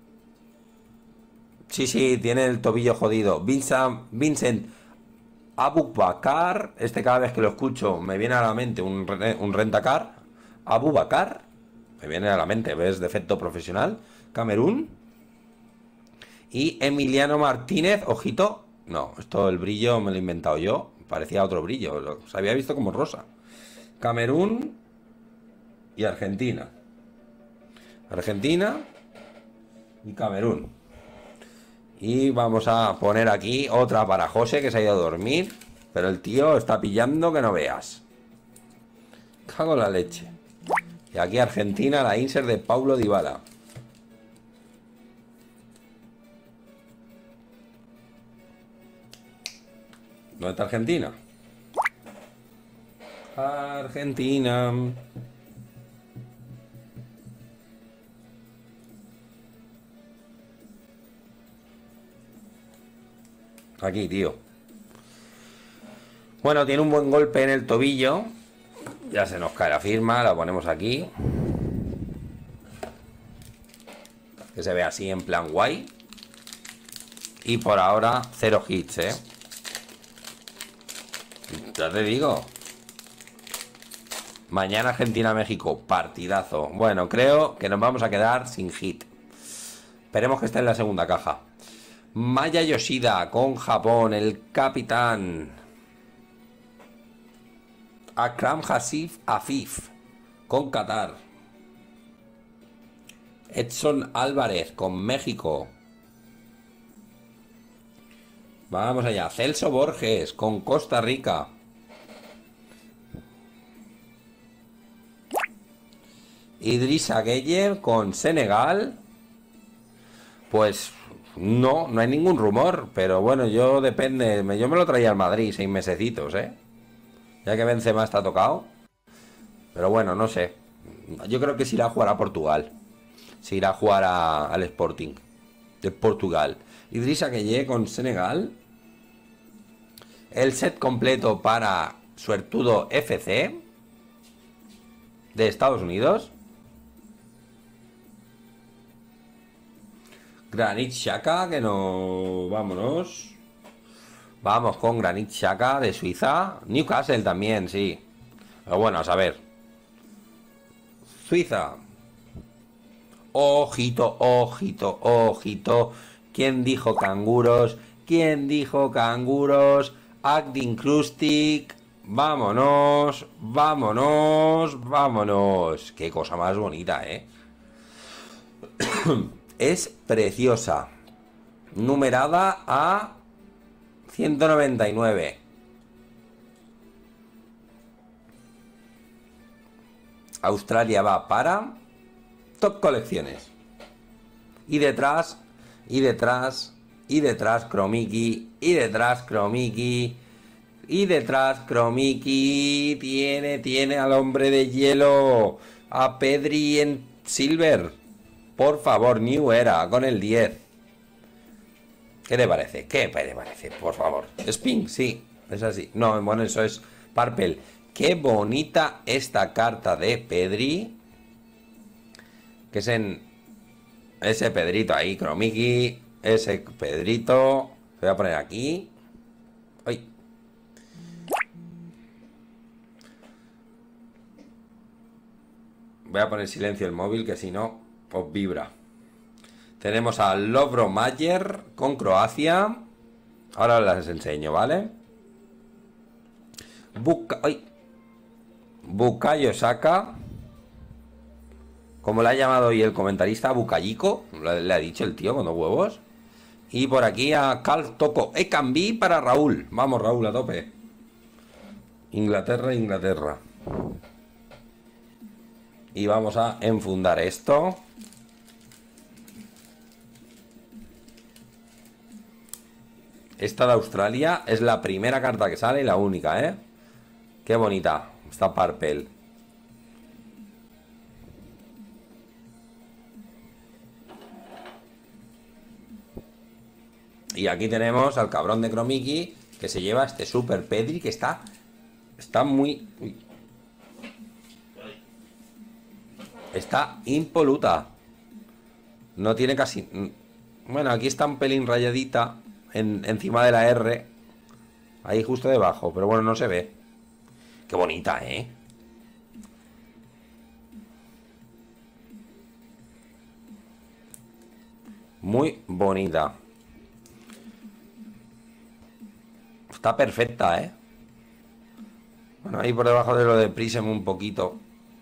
A: Sí, sí, tiene el tobillo jodido. Vincent, Vincent Aboubakar. Este cada vez que lo escucho me viene a la mente un, un rentacar. Aboubakar. Me viene a la mente, ¿ves? Defecto profesional. Camerún. Y Emiliano Martínez. Ojito. No, esto el brillo me lo he inventado yo. Parecía otro brillo. Se había visto como rosa. Camerún y Argentina. Argentina y Camerún. Y vamos a poner aquí otra para José, que se ha ido a dormir. Pero el tío está pillando que no veas. Cago en la leche. Y aquí Argentina, la insert de Paulo Dybala. ¿Dónde está Argentina? Argentina. Aquí, tío. Bueno, tiene un buen golpe en el tobillo. Ya se nos cae la firma, la ponemos aquí. Que se ve así en plan guay. Y por ahora, cero hits, ¿eh? Ya te digo. Mañana Argentina-México, partidazo. Bueno, creo que nos vamos a quedar sin hit. Esperemos que esté en la segunda caja. Maya Yoshida con Japón, el capitán. Akram Hasif Afif con Qatar. Edson Álvarez con México. Vamos allá. Celso Borges con Costa Rica. Idrissa Gueye con Senegal. Pues no, no hay ningún rumor. Pero bueno, yo depende. Yo me lo traía al Madrid seis mesecitos, ¿eh? Ya que Benzema está tocado. Pero bueno, no sé. Yo creo que se irá a jugar a Portugal. Se irá a jugar a, al Sporting de Portugal. Idrissa Gueye con Senegal. El set completo para Suertudo F C de Estados Unidos. Granit Xhaka, que no... Vámonos. Vamos con Granit Xhaka de Suiza. Newcastle también, sí. Pero bueno, a saber. Suiza. Ojito, ojito, ojito. ¿Quién dijo canguros? ¿Quién dijo canguros? Acting Krustic. Vámonos, vámonos, vámonos. Qué cosa más bonita, ¿eh? Es preciosa. Numerada a ciento noventa y nueve. Australia va para Top Colecciones. Y detrás, y detrás, y detrás Cromiki, y detrás Cromiki, y detrás Cromiki. Tiene, tiene al hombre de hielo, a Pedri en Silver. Por favor, New Era con el diez. ¿Qué te parece? ¿Qué te parece? Por favor. ¿Es pink? Sí, es así. No, bueno, eso es Purple. Qué bonita esta carta de Pedri. Que es en... Ese Pedrito ahí, Cromiki. Ese Pedrito. Voy a poner aquí. ¡Ay! Voy a poner silencio el móvil, que si no, os vibra. Tenemos a Lovro Mayer con Croacia. Ahora las enseño, ¿vale? Buka... ¡Ay! Bukayo Saka. Como le ha llamado hoy el comentarista, Bukayico. Le ha dicho el tío con dos huevos. Y por aquí a Carl Toko. Ekambi para Raúl. Vamos, Raúl, a tope. Inglaterra, Inglaterra. Y vamos a enfundar esto. Esta de Australia es la primera carta que sale y la única, ¿eh? Qué bonita. Esta Purple. Y aquí tenemos al cabrón de Cromiki, que se lleva este Super Pedri, que está... Está muy... Uy. Está impoluta. No tiene casi... Bueno, aquí está un pelín rayadita en, encima de la R. Ahí justo debajo, pero bueno, no se ve. Qué bonita, ¿eh? Muy bonita. Está perfecta, ¿eh? Bueno, ahí por debajo de lo de Prism un poquito.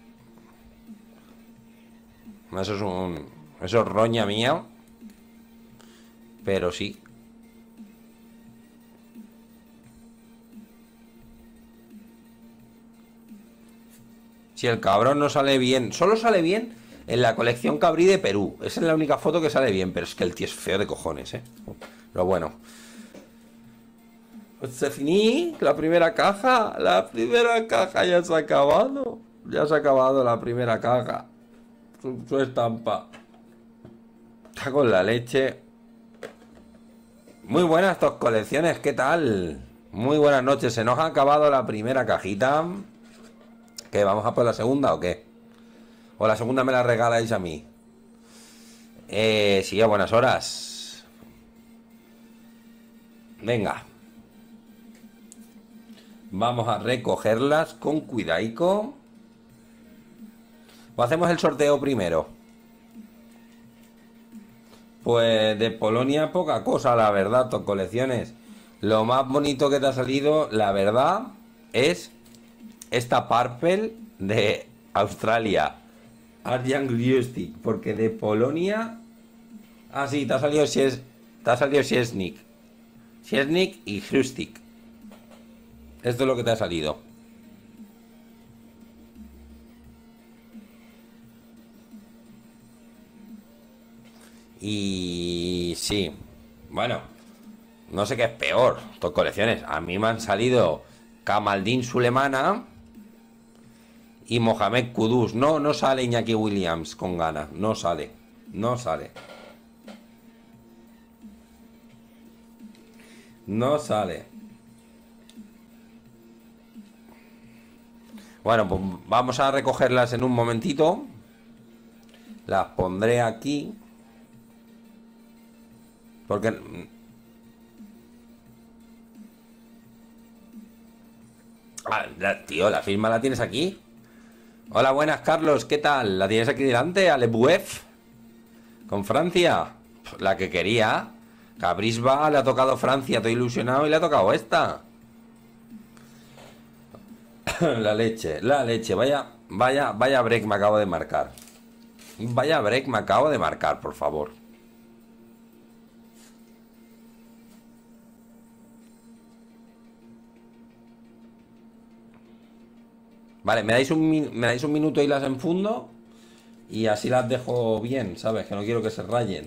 A: Eso es un... Eso es roña mía. Pero sí. Si el cabrón no sale bien... Solo sale bien en la colección Cabrí de Perú. Esa es la única foto que sale bien. Pero es que el tío es feo de cojones, ¿eh? Pero bueno. Se finí la primera caja. La primera caja ya se ha acabado. Ya se ha acabado la primera caja. Su, su estampa. Está con la leche. Muy buenas tus colecciones, ¿qué tal? Muy buenas noches. Se nos ha acabado la primera cajita. ¿Qué? ¿Vamos a por la segunda o qué? ¿O la segunda me la regaláis a mí? Eh, sí, a buenas horas. Venga. Vamos a recogerlas con cuidaico. ¿O hacemos el sorteo primero? Pues de Polonia poca cosa, la verdad, tus colecciones. Lo más bonito que te ha salido, la verdad, es esta Purple de Australia. Arjan Grustick, porque de Polonia... Ah, sí, te ha salido si es, te ha salido Siesnik. Siesnik y Grustick. Esto es lo que te ha salido. Y sí, bueno, no sé qué es peor, tus colecciones. A mí me han salido Kamaldeen Sulemana y Mohamed Kudus. No, no sale Iñaki Williams con ganas. No sale, no sale. No sale. Bueno, pues vamos a recogerlas en un momentito. Las pondré aquí. Porque... Ah, la, tío, la firma la tienes aquí. Hola, buenas, Carlos, ¿qué tal? ¿La tienes aquí delante? Alebuef. Con Francia. La que quería. Cabrisba le ha tocado Francia, estoy ilusionado y le ha tocado esta. La leche, la leche. Vaya, vaya, vaya break me acabo de marcar. Vaya break me acabo de marcar, por favor. Vale, me dais un, me dais un minuto y las enfundo. Y así las dejo bien, ¿sabes? Que no quiero que se rayen.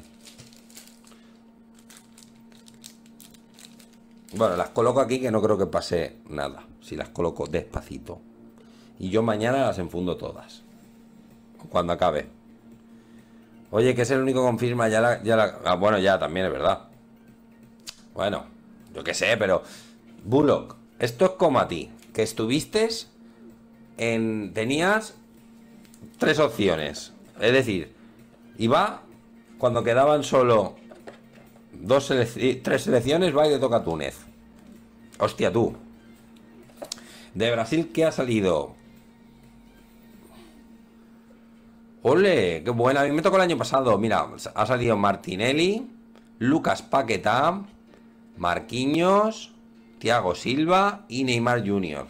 A: Bueno, las coloco aquí, que no creo que pase nada. Si las coloco despacito. Y yo mañana las enfundo todas. Cuando acabe. Oye, que es el único que confirma. Ya la, ya la... Ah, bueno, ya también es verdad. Bueno, yo qué sé, pero... Bullock, esto es como a ti. Que estuviste en... Tenías tres opciones. Es decir, iba cuando quedaban solo dos selec... tres selecciones, va y te toca Túnez. Hostia, tú. De Brasil, ¿qué ha salido? ¡Ole! ¡Qué buena! A mí me tocó el año pasado. Mira, ha salido Martinelli, Lucas Paquetá, Marquinhos, Thiago Silva y Neymar junior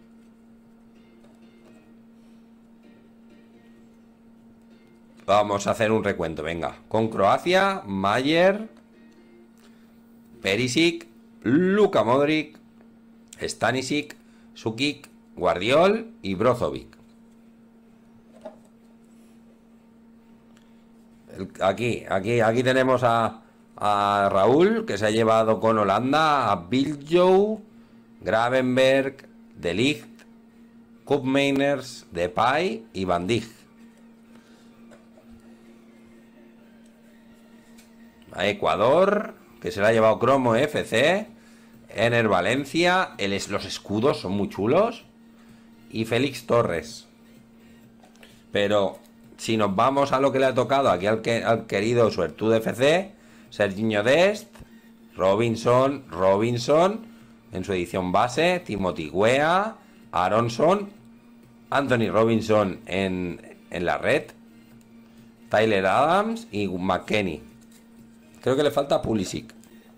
A: Vamos a hacer un recuento, venga. Con Croacia, Mayer, Perisic, Luka Modric, Stanisic, Sukic, Guardiol y Brozovic. Aquí, aquí, aquí tenemos a, a Raúl, que se ha llevado con Holanda, a Biljo, Gravenberg, De Ligt, Koopmeiners, Depay y Van Dijk. A Ecuador, que se la ha llevado Cromo F C, Ener Valencia, el, los escudos son muy chulos, y Félix Torres. Pero si nos vamos a lo que le ha tocado aquí al, que, al querido Suertudo F C, Serginho Dest, Robinson, Robinson, en su edición base, Timothy Weah, Aronson, Anthony Robinson en, en la red, Tyler Adams y McKennie. Creo que le falta Pulisic.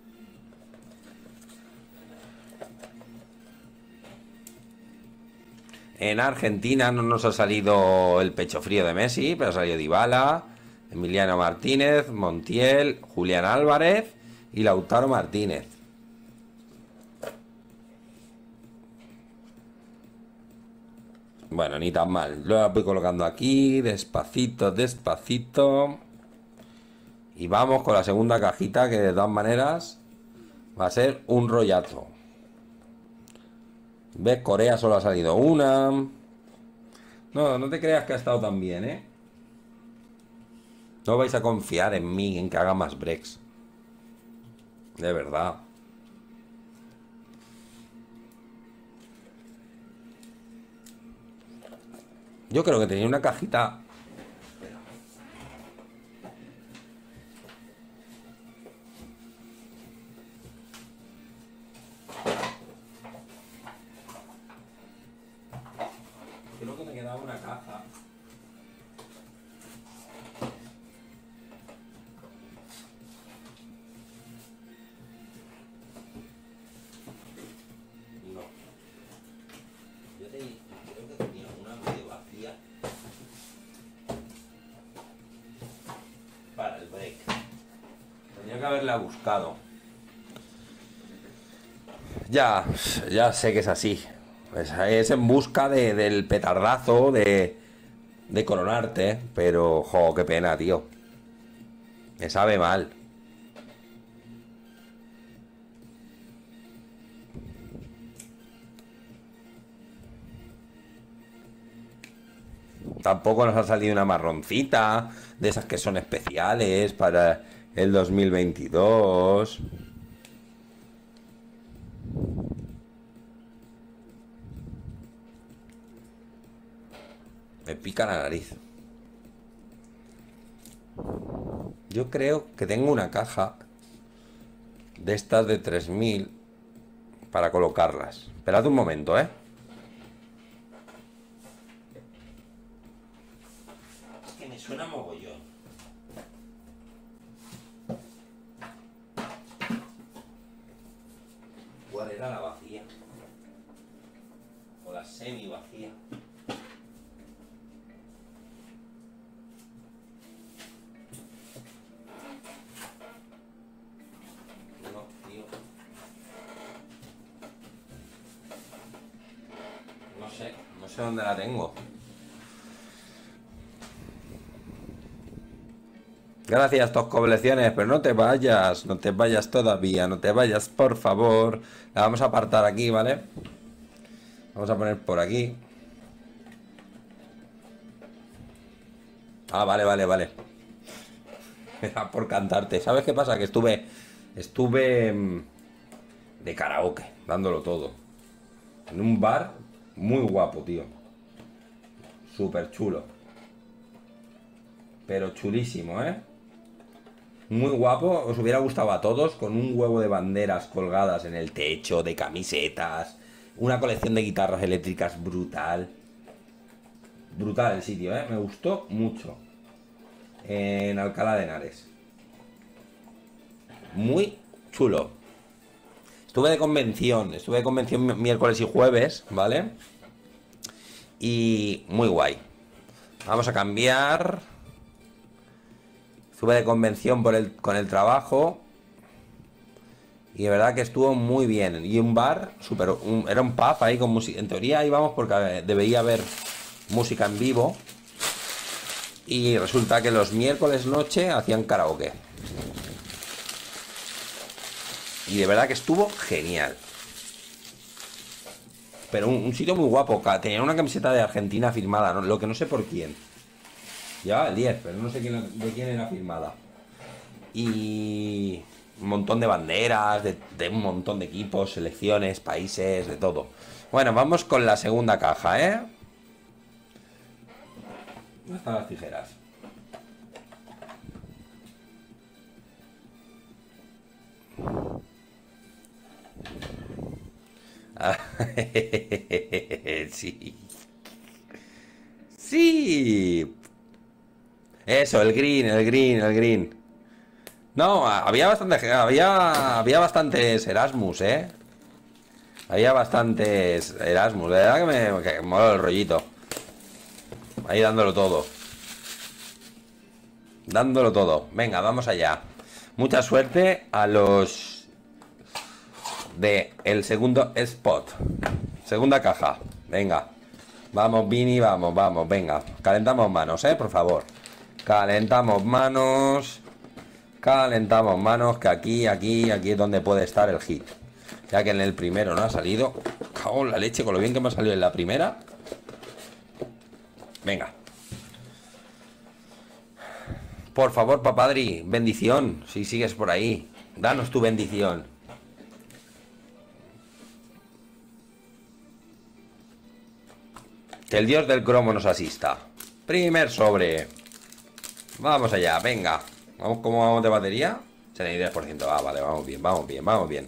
A: En Argentina no nos ha salido el pecho frío de Messi, pero ha salido Dybala, Emiliano Martínez, Montiel, Julián Álvarez y Lautaro Martínez. Bueno, ni tan mal. Lo voy colocando aquí, despacito, despacito. Y vamos con la segunda cajita, que de todas maneras va a ser un rollazo. ¿Ves? Corea solo ha salido una. No, no te creas que ha estado tan bien, ¿eh? No vais a confiar en mí, en que haga más breaks. De verdad. Yo creo que tenía una cajita... Creo que me quedaba una caja. No. Yo te, creo que tenía una medio vacía para el break. Tenía que haberla buscado. Ya, ya sé que es así. Pues es en busca de, del petardazo de, de coronarte, pero, jo, qué pena, tío. Me sabe mal. Tampoco nos ha salido una marroncita, de esas que son especiales para el dos mil veintidós. Me pica la nariz. Yo creo que tengo una caja de estas de tres mil para colocarlas. Esperad un momento, ¿eh? Es que me suena mogollón. ¿Cuál era la vacía? O la semi vacía. No sé dónde la tengo. Gracias, Tosco Colecciones, pero no te vayas, no te vayas todavía, no te vayas, por favor. La vamos a apartar aquí, ¿vale? Vamos a poner por aquí. Ah, vale, vale, vale. Era por cantarte. ¿Sabes qué pasa? Que estuve... Estuve... de karaoke, dándolo todo. En un bar muy guapo, tío. Súper chulo. Pero chulísimo, ¿eh? Muy guapo. Os hubiera gustado a todos. Con un huevo de banderas colgadas en el techo, de camisetas. Una colección de guitarras eléctricas brutal. brutal el sitio, ¿eh? Me gustó mucho. En Alcalá de Henares. Muy chulo. Estuve de convención, estuve de convención miércoles y jueves, ¿vale? Y muy guay. Vamos a cambiar. Estuve de convención por el, con el trabajo. Y de verdad que estuvo muy bien. Y un bar, super, un, era un pub ahí con música. En teoría íbamos porque debería haber música en vivo. Y resulta que los miércoles noche hacían karaoke. Y de verdad que estuvo genial. Pero un, un sitio muy guapo. Tenía una camiseta de Argentina firmada, ¿no? Lo que no sé por quién. Llevaba el diez, pero no sé quién, de quién era firmada. Y un montón de banderas, de, de un montón de equipos, selecciones, países, de todo. Bueno, vamos con la segunda caja, ¿eh? ¿Dónde están las tijeras? Ah, sí. Sí. Eso, el green, el green, el green. No, había bastante, había, había bastantes Erasmus, ¿eh? Había bastantes Erasmus. De verdad que me, que me mola el rollito. Ahí dándolo todo. Dándolo todo. Venga, vamos allá. Mucha suerte a los de el segundo spot. Segunda caja. Venga. Vamos, Vini, vamos, vamos. Venga. Calentamos manos, ¿eh? Por favor. Calentamos manos. Calentamos manos. Que aquí, aquí, aquí es donde puede estar el hit. Ya que en el primero no ha salido. Cago en la leche con lo bien que me ha salido en la primera. Venga. Por favor, papadri, bendición. Si sigues por ahí, danos tu bendición. Que el dios del cromo nos asista. Primer sobre. Vamos allá, venga. ¿Vamos, ¿Cómo vamos de batería? setenta y tres por ciento. Ah, vale, vamos bien, vamos bien, vamos bien.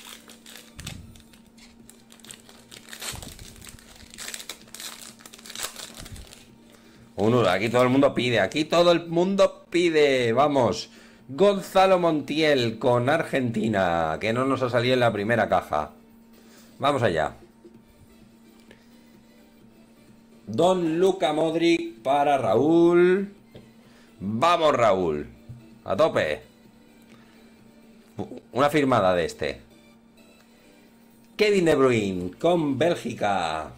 A: Un aquí todo el mundo pide, aquí todo el mundo pide. Vamos. Gonzalo Montiel con Argentina, que no nos ha salido en la primera caja. Vamos allá. Don Luka Modric para Raúl. Vamos, Raúl. A tope. Una firmada de este. Kevin De Bruyne con Bélgica.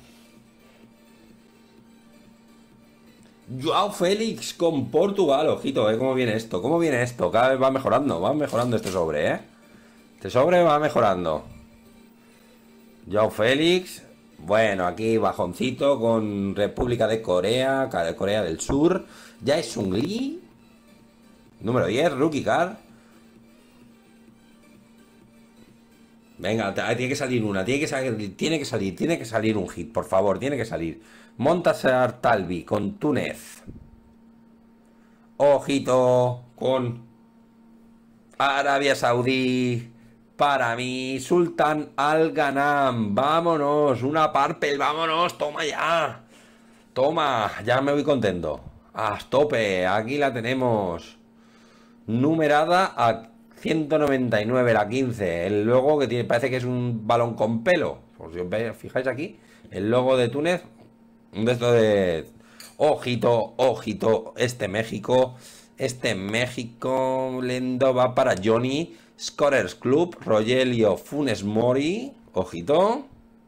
A: Joao Félix con Portugal. Ojito, ¿eh? ¿Cómo viene esto? ¿Cómo viene esto? Cada vez va mejorando. Va mejorando este sobre, ¿eh? Este sobre va mejorando. Joao Félix. Bueno, aquí bajoncito con República de Corea. Corea del Sur. Jae-Sung Lee. Número diez, Rookie Card. Venga, tiene que salir una. Tiene que salir, tiene que salir, tiene que salir un hit, por favor. Tiene que salir. Montasar Talbi con Túnez. Ojito con Arabia Saudí. Para mí, Sultán Al Ghanam. Vámonos, una Parpel, vámonos, toma ya. Toma, ya me voy contento. A tope, aquí la tenemos. Numerada a ciento noventa y nueve, la quince. El logo que tiene, parece que es un balón con pelo. Pues si os fijáis aquí, el logo de Túnez. Un de estos de... Ojito, ojito, este México. Este México lendo va para Johnny. Scorers Club, Rogelio Funes Mori. Ojito.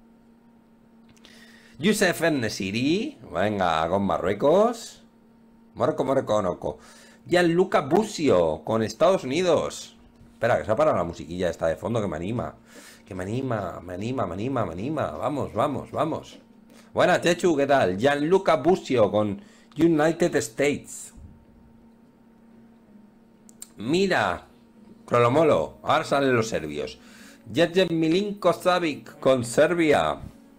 A: Youssef En-Nesyri. Venga, con Marruecos. Marco, Marco, Noco. Gianluca Busio con Estados Unidos. Espera, que se ha parado la musiquilla esta de fondo que me anima. Que me anima, me anima, me anima, me anima. Vamos, vamos, vamos. Buenas, Chechu, ¿qué tal? Gianluca Busio con United States. Mira, Krolomolo. Ahora salen los serbios. Jeje Milinko Savic con Serbia.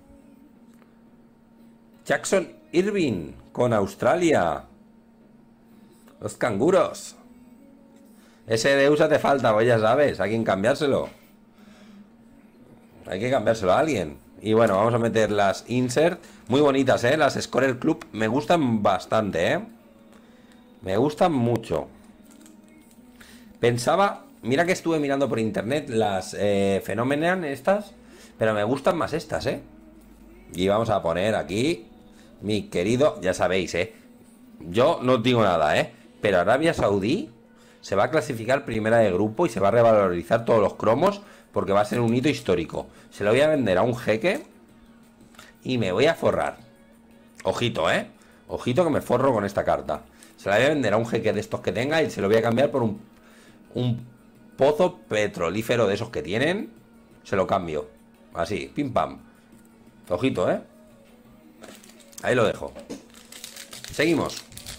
A: Jackson Irving con Australia. Los canguros. Ese de USA te falta, pues ya sabes. Hay que cambiárselo. Hay que cambiárselo a alguien. Y bueno, vamos a meter las insert. Muy bonitas, ¿eh? Las Scorer Club me gustan bastante, ¿eh? Me gustan mucho. Pensaba... Mira que estuve mirando por internet las eh, Phenomenon estas, pero me gustan más estas, ¿eh? Y vamos a poner aquí, mi querido, ya sabéis, ¿eh? Yo no digo nada, ¿eh? Pero Arabia Saudí se va a clasificar primera de grupo y se va a revalorizar todos los cromos porque va a ser un hito histórico. Se lo voy a vender a un jeque y me voy a forrar. Ojito, ¿eh? Ojito que me forro con esta carta. Se la voy a vender a un jeque de estos que tenga y se lo voy a cambiar por un, un pozo petrolífero de esos que tienen. Se lo cambio. Así, pim pam. Ojito, ¿eh? Ahí lo dejo. Seguimos.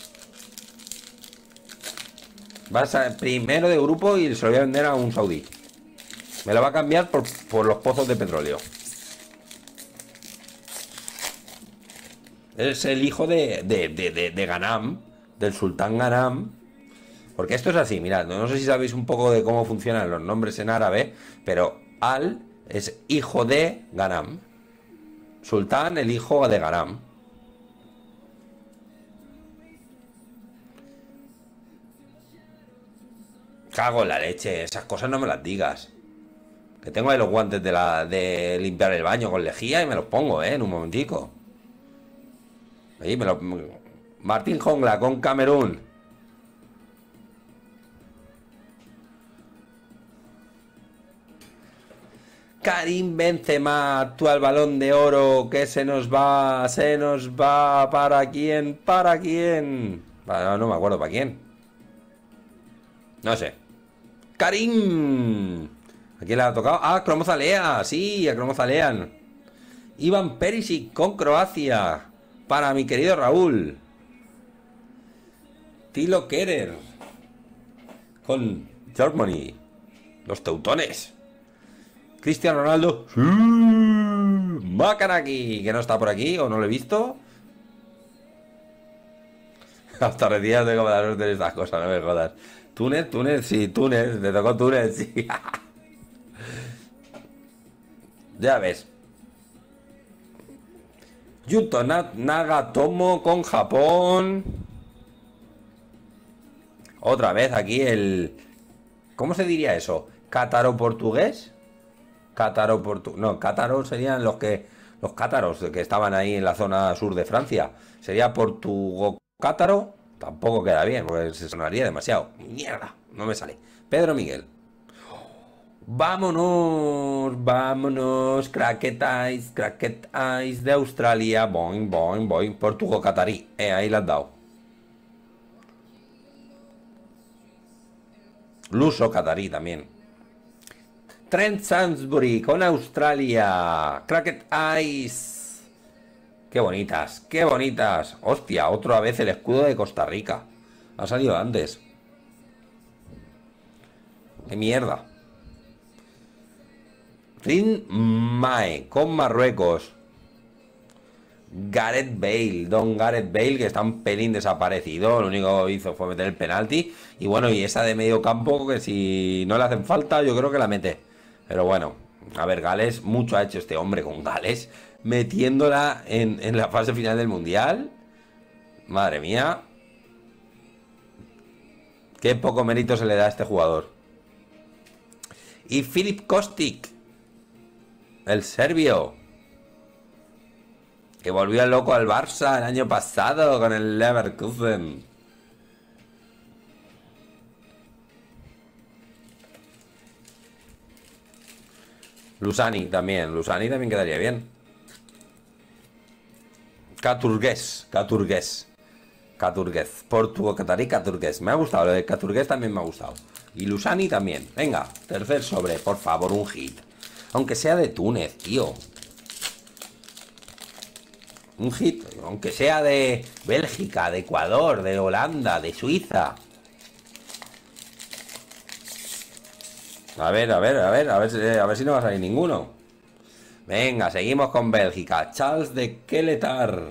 A: Va a ser primero de grupo y se lo voy a vender a un saudí. Me lo va a cambiar por, por los pozos de petróleo. Es el hijo de, de, de, de, de Ganam, del sultán Ganam. Porque esto es así, mirad, no sé si sabéis un poco de cómo funcionan los nombres en árabe, pero Al es hijo de Ganam. Sultán, el hijo de Ganam. Cago en la leche, esas cosas no me las digas. Que tengo ahí los guantes de, la, de limpiar el baño con lejía y me los pongo, ¿eh? En un momentico. Ahí me lo... Martín Jongla con Camerún. Karim Benzema, actual Balón de Oro, que se nos va, se nos va, ¿para quién? ¿Para quién? No, no me acuerdo para quién. No sé. Karim. ¿A quién le ha tocado? Ah, Cromozalea, sí, a Cromozalean. Ivan Perisic con Croacia. Para mi querido Raúl. Tilo Kerer con Germany. Los teutones. Cristiano Ronaldo. Sí. Makanaki, que no está por aquí o no lo he visto. Hasta retiras de comentarios de estas cosas, no me jodas. Túnez, Túnez, sí, Túnez, te tocó Túnez, sí. Ya ves. Yuto Nagatomo con Japón. Otra vez aquí el... ¿Cómo se diría eso? ¿Cátaro portugués? Cátaro portugués... No, cátaro serían los que... Los cátaros que estaban ahí en la zona sur de Francia. ¿Sería portugo-cátaro? Tampoco queda bien, porque se sonaría demasiado. Mierda, no me sale. Pedro Miguel. Vámonos, vámonos. Cracket Eyes, Cracket Eyes de Australia. Boing, boing, boing. Portugo-catarí. Eh, ahí la has dado. Luso catarí también. Trent Sainsbury con Australia. Cracket Eyes. Qué bonitas, qué bonitas. Hostia, otra vez el escudo de Costa Rica. Ha salido antes. Qué mierda. Rin Mae con Marruecos. Gareth Bale, Don Gareth Bale, que está un pelín desaparecido. Lo único que hizo fue meter el penalti. Y bueno, y esa de medio campo, que si no le hacen falta, yo creo que la mete. Pero bueno, a ver, Gales, mucho ha hecho este hombre con Gales, metiéndola en, en la fase final del Mundial. Madre mía. Qué poco mérito se le da a este jugador. Y Filip Kostic, el serbio, que volvió loco al Barça el año pasado con el Leverkusen. Lusani también, Lusani también quedaría bien. Caturgués, Caturgués, Caturgués, Portugal, Catarí, Caturgués. Me ha gustado, lo de Caturgués también me ha gustado. Y Lusani también. Venga, tercer sobre, por favor, un hit. Aunque sea de Túnez, tío. Un hit, aunque sea de Bélgica, de Ecuador, de Holanda, de Suiza. A ver, a ver, a ver, a ver, si- a ver si no va a salir ninguno. Venga, seguimos con Bélgica. Charles de Keletar.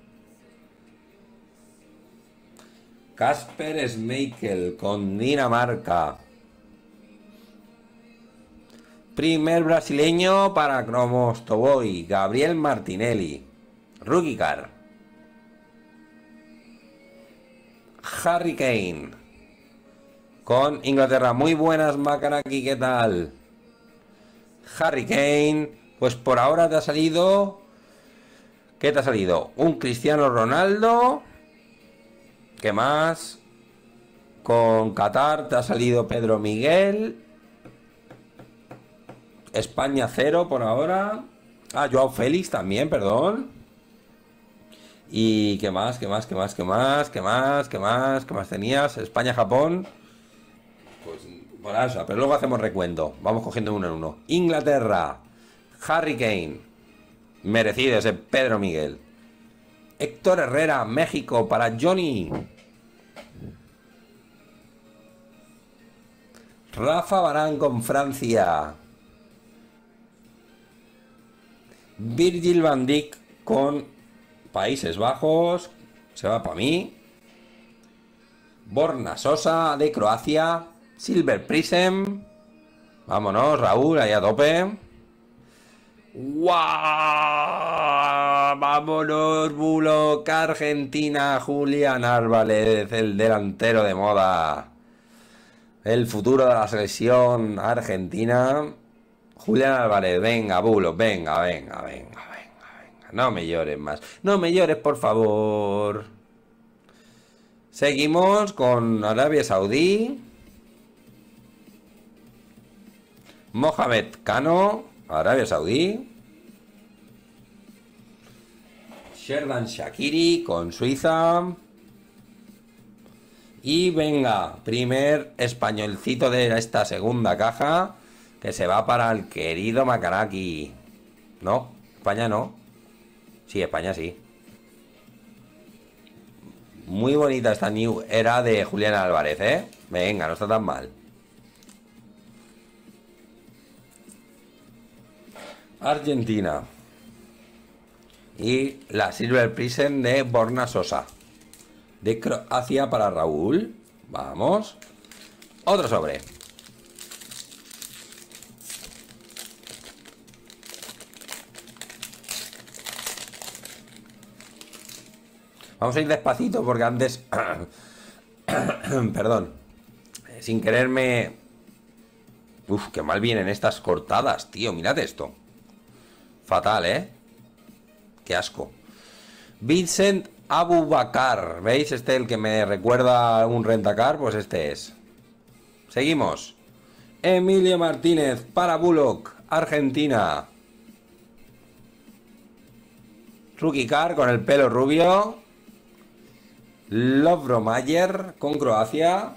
A: Kasper Schmeichel con Dinamarca. Primer brasileño para Cromostoboy, Gabriel Martinelli. Rookie card. Harry Kane. Con Inglaterra. Muy buenas, Macanaki, ¿qué tal? Harry Kane. Pues por ahora te ha salido... ¿Qué te ha salido? Un Cristiano Ronaldo. ¿Qué más? Con Qatar te ha salido Pedro Miguel. España cero por ahora. Ah, Joao Félix también, perdón. Y qué más, qué más, qué más, qué más, qué más, qué más, qué más tenías. España, Japón. Pues por eso, pero luego hacemos recuento. Vamos cogiendo uno en uno. Inglaterra. Harry Kane. Merecido ese Pedro Miguel. Héctor Herrera, México, para Johnny. Rafa Varane con Francia. Virgil van Dijk con Países Bajos. Se va para mí. Borna Sosa de Croacia. Silver Prism. Vámonos, Raúl, ahí a tope. ¡Guau! Vámonos, Bullock, Argentina. Julián Álvarez, el delantero de moda. El futuro de la selección argentina. Julián Álvarez, venga, Bullock, venga, venga, venga, venga, venga. No me llores más. No me llores, por favor. Seguimos con Arabia Saudí. Mohamed Kano, Arabia Saudí. Sherdan Shaqiri con Suiza. Y venga, primer españolcito de esta segunda caja, que se va para el querido Macanaki. No, España no. Sí, España sí. Muy bonita esta new era de Julián Álvarez, ¿eh? Venga, no está tan mal. Argentina. Y la Silver Prism de Borna Sosa. De Croacia para Raúl. Vamos. Otro sobre. Vamos a ir despacito porque antes... Perdón. Sin quererme... Uf, qué mal vienen estas cortadas, tío. Mirad esto. Fatal, ¿eh? Qué asco. Vincent Abubakar. ¿Veis? Este el que me recuerda a un rentacar. Pues este es. Seguimos. Emilio Martínez para Bullock, Argentina. Rookie Car con el pelo rubio. Lovro Mayer con Croacia.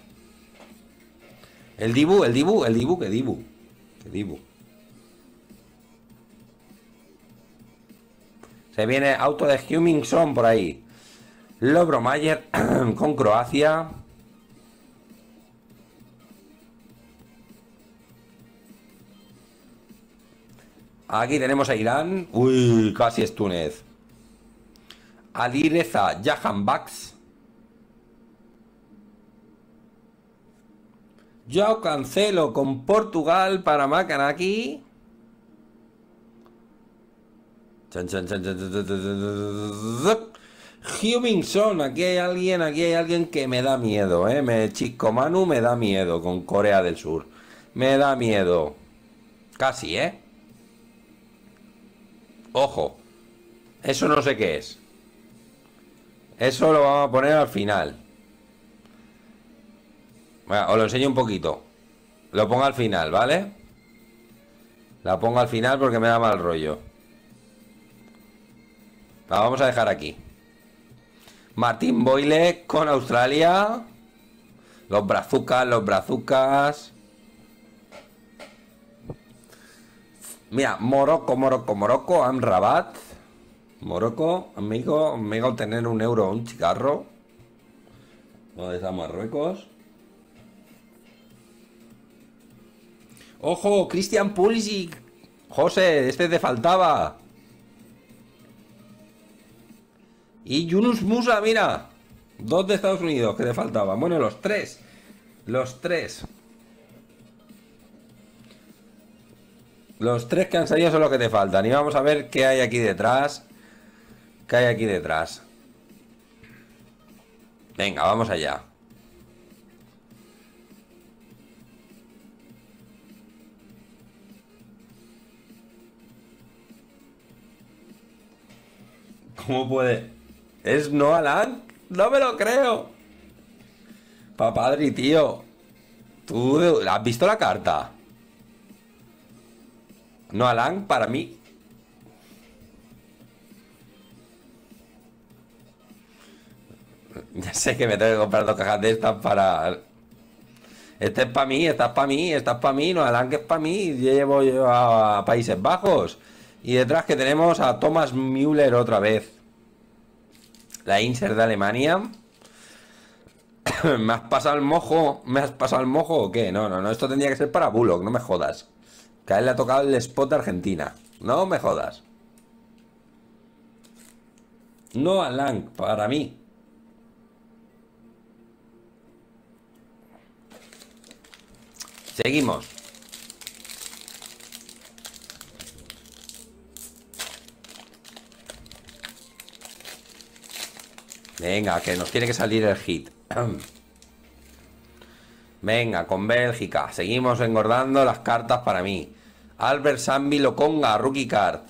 A: El Dibu, el Dibu, el Dibu, que Dibu. Que Dibu. Se viene auto de Hummingson por ahí. Lovro Mayer con Croacia. Aquí tenemos a Irán. Uy, casi es Túnez. Alireza Jahan Bax. Joao Cancelo con Portugal para Macanaki. Hummingson, aquí hay alguien, aquí hay alguien que me da miedo, eh. Me, Chico Manu me da miedo con Corea del Sur. Me da miedo. Casi, eh. Ojo. Eso no sé qué es. Eso lo vamos a poner al final. Bueno, os lo enseño un poquito. Lo pongo al final, ¿vale? La pongo al final porque me da mal rollo. La vamos a dejar aquí. Martín Boyle con Australia. Los brazucas, los brazucas. Mira, Morocco, Morocco, Morocco, Amrabat. Morocco, amigo, amigo, tener un euro o un cigarro. ¿Dónde está Marruecos? ¡Ojo! Christian Pulisic. José, este te faltaba. Y Yunus Musa, mira. Dos de Estados Unidos que te faltaban. Bueno, los tres. Los tres. Los tres que han salido son los que te faltan. Y vamos a ver qué hay aquí detrás. ¿Qué hay aquí detrás? Venga, vamos allá. ¿Cómo puede? ¿Es Noah Lang? ¡No me lo creo! Papadri, tío. ¿Tú has visto la carta? Noah Lang, para mí. Ya sé que me tengo que comprar dos cajas de estas para... Este es para mí, esta es para mí, esta es para mí, Noah Lang es para mí. Yo llevo yo a Países Bajos. Y detrás que tenemos a Thomas Müller otra vez. La insert de Alemania. ¿Me has pasado el mojo? ¿Me has pasado el mojo o qué? No, no, no, esto tendría que ser para Bullock, no me jodas. Que a él le ha tocado el spot de Argentina. No me jodas. Noah Lang, para mí. Seguimos. Venga, que nos tiene que salir el hit. Venga, con Bélgica. Seguimos engordando las cartas para mí. Albert Sambi Lokonga, rookie card.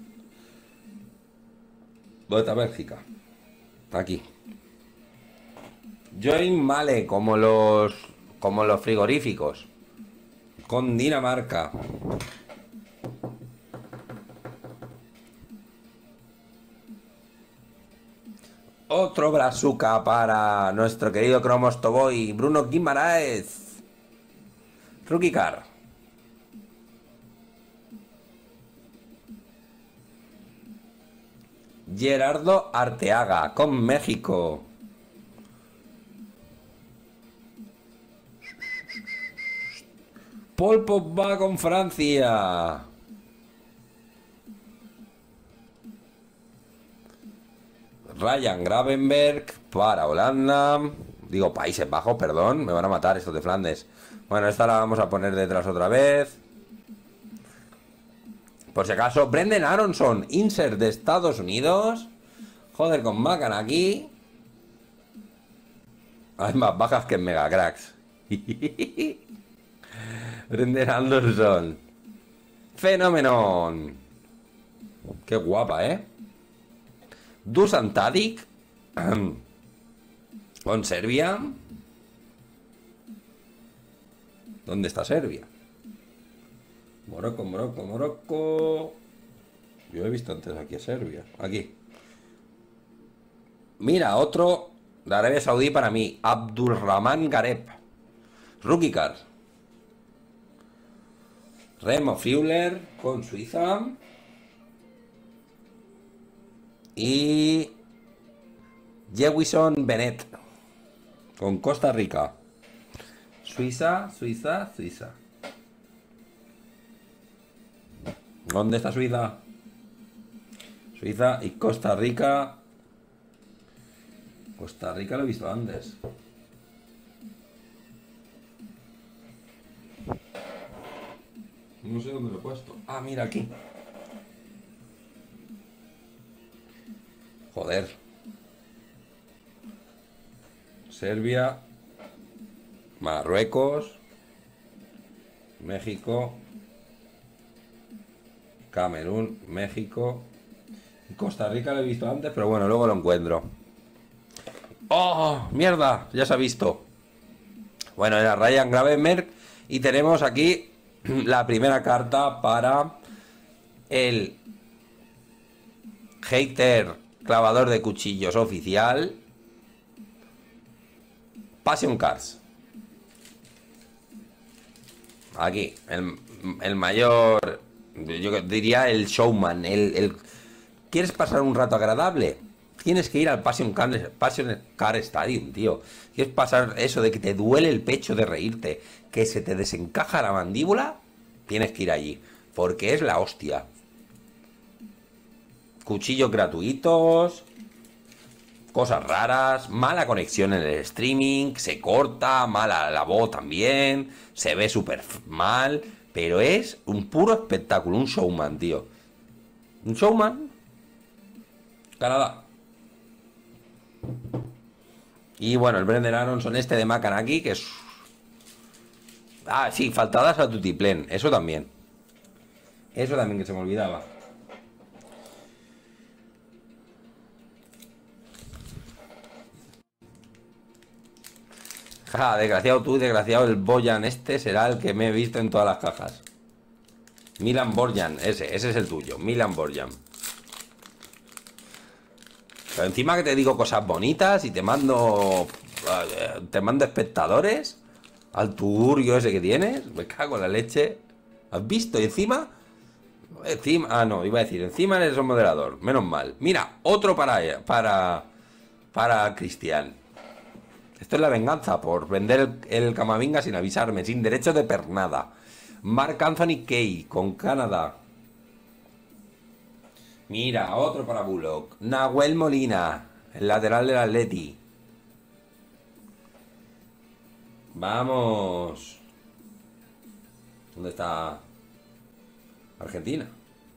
A: ¿Dónde está Bélgica? Aquí. Join Male, como los como los frigoríficos. Con Dinamarca. Otro brazuca para nuestro querido Cromos Toboy, Bruno Guimaraes. Rookie card. Gerardo Arteaga con México. Paul Pogba con Francia. Ryan Gravenberg para Holanda. Digo, Países Bajos, perdón. Me van a matar estos de Flandes. Bueno, esta la vamos a poner detrás otra vez. Por si acaso, Brendan Aronson, insert de Estados Unidos. Joder, con Macan aquí. Hay más bajas que en Megacracks. Brendan Anderson. Fenomenón. Qué guapa, ¿eh? Dusan Tadic con Serbia. ¿Dónde está Serbia? Morocco, Morocco, Morocco. Yo he visto antes aquí a Serbia. Aquí. Mira, otro de Arabia Saudí para mí. Abdulrahman Gareb. Rookie card. Remo Freuler con Suiza. Y Jewison Bennett con Costa Rica. Suiza, Suiza, Suiza. ¿Dónde está Suiza? Suiza y Costa Rica. Costa Rica lo he visto antes. No sé dónde lo he puesto. Ah, mira aquí. Joder. Serbia. Marruecos. México. Camerún. México. Costa Rica lo he visto antes, pero bueno, luego lo encuentro. ¡Oh! ¡Mierda! Ya se ha visto. Bueno, era Ryan Gravenberg. Y tenemos aquí la primera carta para el hater clavador de cuchillos oficial. Passion Cards. Aquí, el, el mayor, yo diría el showman. El, el, ¿Quieres pasar un rato agradable? Tienes que ir al Passion Car, Passion Car Stadium, tío. ¿Quieres pasar eso de que te duele el pecho de reírte? Que se te desencaja la mandíbula. Tienes que ir allí, porque es la hostia. Cuchillos gratuitos, cosas raras, mala conexión en el streaming, se corta, mala la voz también, se ve súper mal, Pero es un puro espectáculo, un showman, tío. Un showman. Canadá. Y bueno, el Brendan Aronson este de Makanaki, que es... Ah, sí, faltadas a Tutiplén. Eso también. Eso también que se me olvidaba. Ja, desgraciado tú, desgraciado el Boyan este será el que me he visto en todas las cajas. Milan Borjan, ese, ese es el tuyo, Milan Borjan. Pero encima que te digo cosas bonitas y te mando... Te mando espectadores al tugurio ese que tienes. Me cago en la leche. ¿Has visto? Y encima... Encima... Ah, no, iba a decir, encima eres un moderador. Menos mal. Mira, otro para... Para... Para Cristian. Esto es la venganza por vender el, el Camavinga sin avisarme, sin derecho de pernada. Mark Anthony Kay con Canadá. Mira, otro para Bullock. Nahuel Molina, el lateral del Atleti. Vamos. ¿Dónde está Argentina?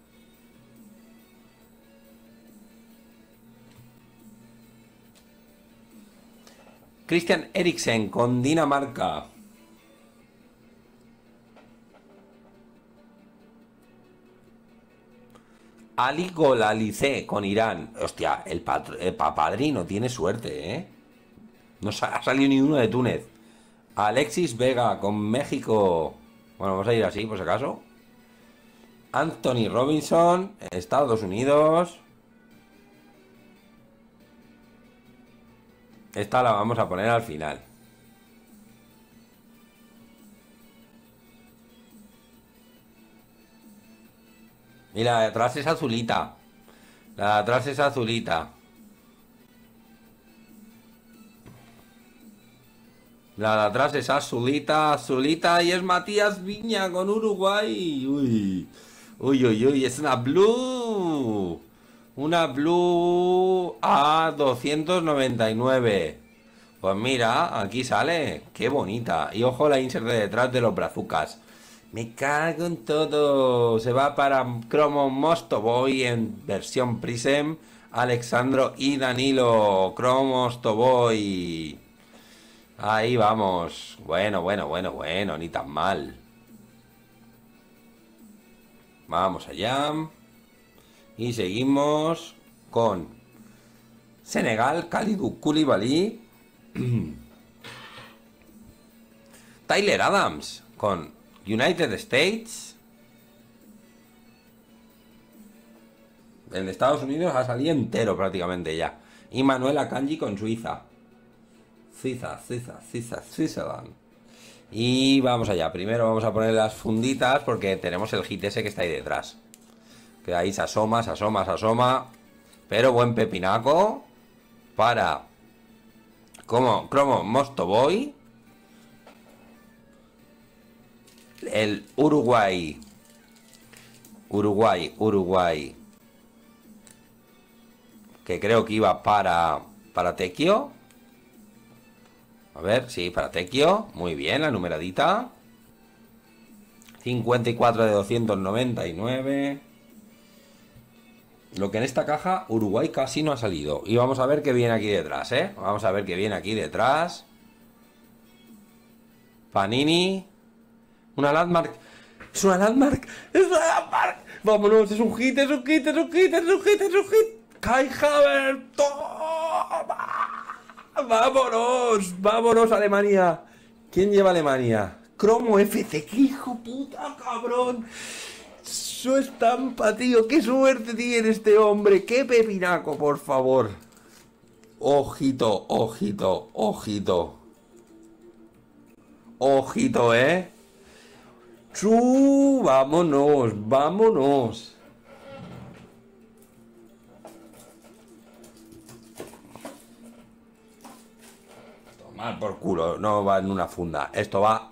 A: Christian Eriksen con Dinamarca. Ali Golalice con Irán. Hostia, el, el papadrino tiene suerte, ¿eh? No ha salido ni uno de Túnez. Alexis Vega con México. Bueno, vamos a ir así, por si acaso. Anthony Robinson, Estados Unidos. Esta la vamos a poner al final. Mira, la de atrás es azulita. La de atrás es azulita. La de atrás es azulita, azulita. Y es Matías Viña con Uruguay. Uy, uy, uy, uy. Es una blue. Una blue a doscientos noventa y nueve. Pues mira, aquí sale. Qué bonita. Y ojo la insert de detrás de los brazucas. Me cago en todo. Se va para Cromo Mostoboy en versión Prism. Alexandro y Danilo. Cromo Mostoboy. Ahí vamos. Bueno, bueno, bueno, bueno. Ni tan mal. Vamos allá. Y seguimos con Senegal, Kalidou Koulibaly. Tyler Adams con United States. El de Estados Unidos ha salido entero prácticamente ya. Y Manuel Akanji con Suiza. Suiza, Suiza, Suiza, Switzerland. Y vamos allá. Primero vamos a poner las funditas porque tenemos el hit ese que está ahí detrás. Que ahí se asoma, se asoma, se asoma. Pero buen pepinaco. Para... Como Cromo Mostoboy. El Uruguay. Uruguay, Uruguay. Que creo que iba para... Para Tequio. A ver, sí, para Tequio. Muy bien, la numeradita. cincuenta y cuatro de doscientos noventa y nueve. Lo que en esta caja Uruguay casi no ha salido. Y vamos a ver qué viene aquí detrás, ¿eh? Vamos a ver qué viene aquí detrás. Panini. Una landmark. Es una landmark. Es una landmark. Vámonos, es un hit, es un hit, es un hit, es un hit, es un hit. Kai Havertz. ¡Toma! Vámonos, vámonos Alemania. ¿Quién lleva Alemania? Cromo F C. ¡Qué hijo puta, cabrón! Su estampa, tío. ¡Qué suerte tiene este hombre! ¡Qué pepinaco, por favor! Ojito, ojito, ojito. Ojito, ¿eh? ¡Chu! Vámonos, vámonos. Tomar por culo. No va en una funda. Esto va...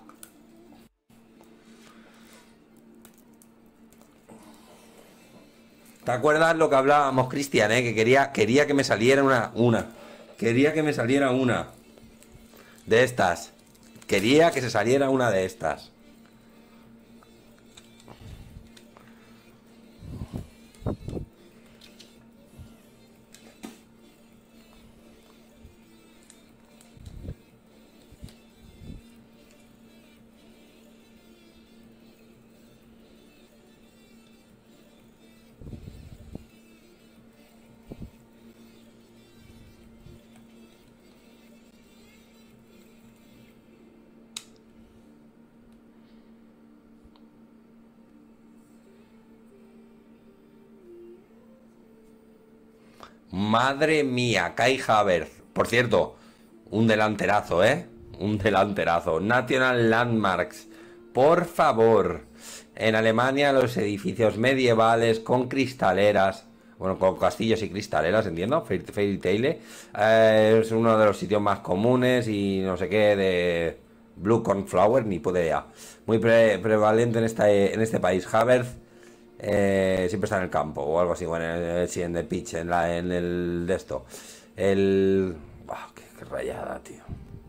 A: ¿Te acuerdas lo que hablábamos, Cristian, eh? Que quería, quería que me saliera una, una. Quería que me saliera una. De estas. Quería que se saliera una de estas. Madre mía, Kai Havertz. Por cierto, un delanterazo, ¿eh? Un delanterazo. National Landmarks. Por favor. En Alemania los edificios medievales con cristaleras. Bueno, con castillos y cristaleras, entiendo. Fairy Tale. Eh, es uno de los sitios más comunes y no sé qué de Blue Cornflower, ni pude idea. Muy pre prevalente en, esta, en este país. Havertz. Eh, siempre está en el campo o algo así, bueno, eh, sí, en el pitch, en, la, en el de esto. El... Wow, qué, qué rayada, tío.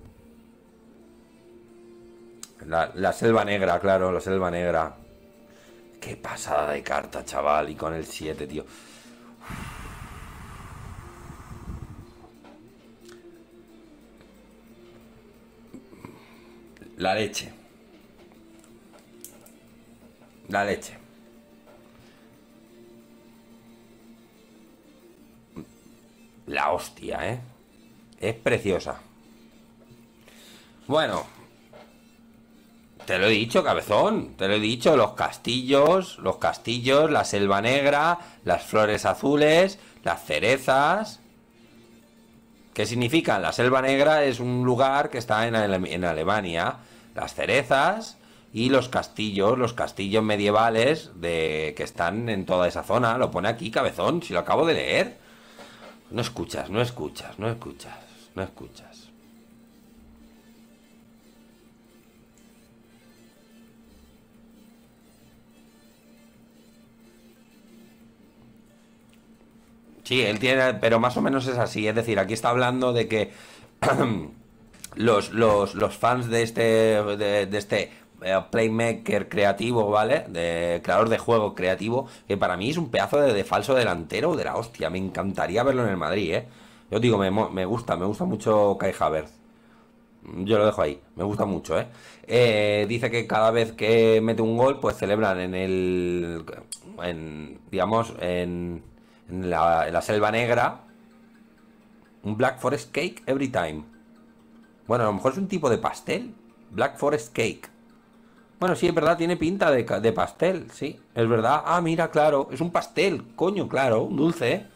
A: La, la selva negra, claro, la selva negra. Qué pasada de carta, chaval, y con el siete, tío. La leche. La leche. La hostia, ¿eh? Es preciosa. Bueno, te lo he dicho, cabezón. Te lo he dicho, los castillos, los castillos, la selva negra, las flores azules, las cerezas. ¿Qué significan? La selva negra es un lugar que está en, Ale en Alemania. Las cerezas y los castillos, los castillos medievales de que están en toda esa zona. Lo pone aquí, cabezón, si lo acabo de leer. No escuchas, no escuchas, no escuchas, no escuchas. Sí, él tiene, pero más o menos es así. Es decir, aquí está hablando de que los, los, los fans de este, de, de este eh, playmaker creativo, ¿vale? De creador de juego creativo, que para mí es un pedazo de, de falso delantero de la hostia. Me encantaría verlo en el Madrid, ¿eh? Yo digo, me, me gusta, me gusta mucho Kai Havertz. Yo lo dejo ahí, me gusta mucho, ¿eh? Eh, dice que cada vez que mete un gol, pues celebran en el, en, digamos, en, en la, en la selva negra, un Black Forest Cake every time. Bueno, a lo mejor es un tipo de pastel. Black Forest Cake. Bueno, sí, es verdad, tiene pinta de, de pastel, sí, es verdad. Ah, mira, claro, es un pastel, coño, claro, un dulce, ¿eh?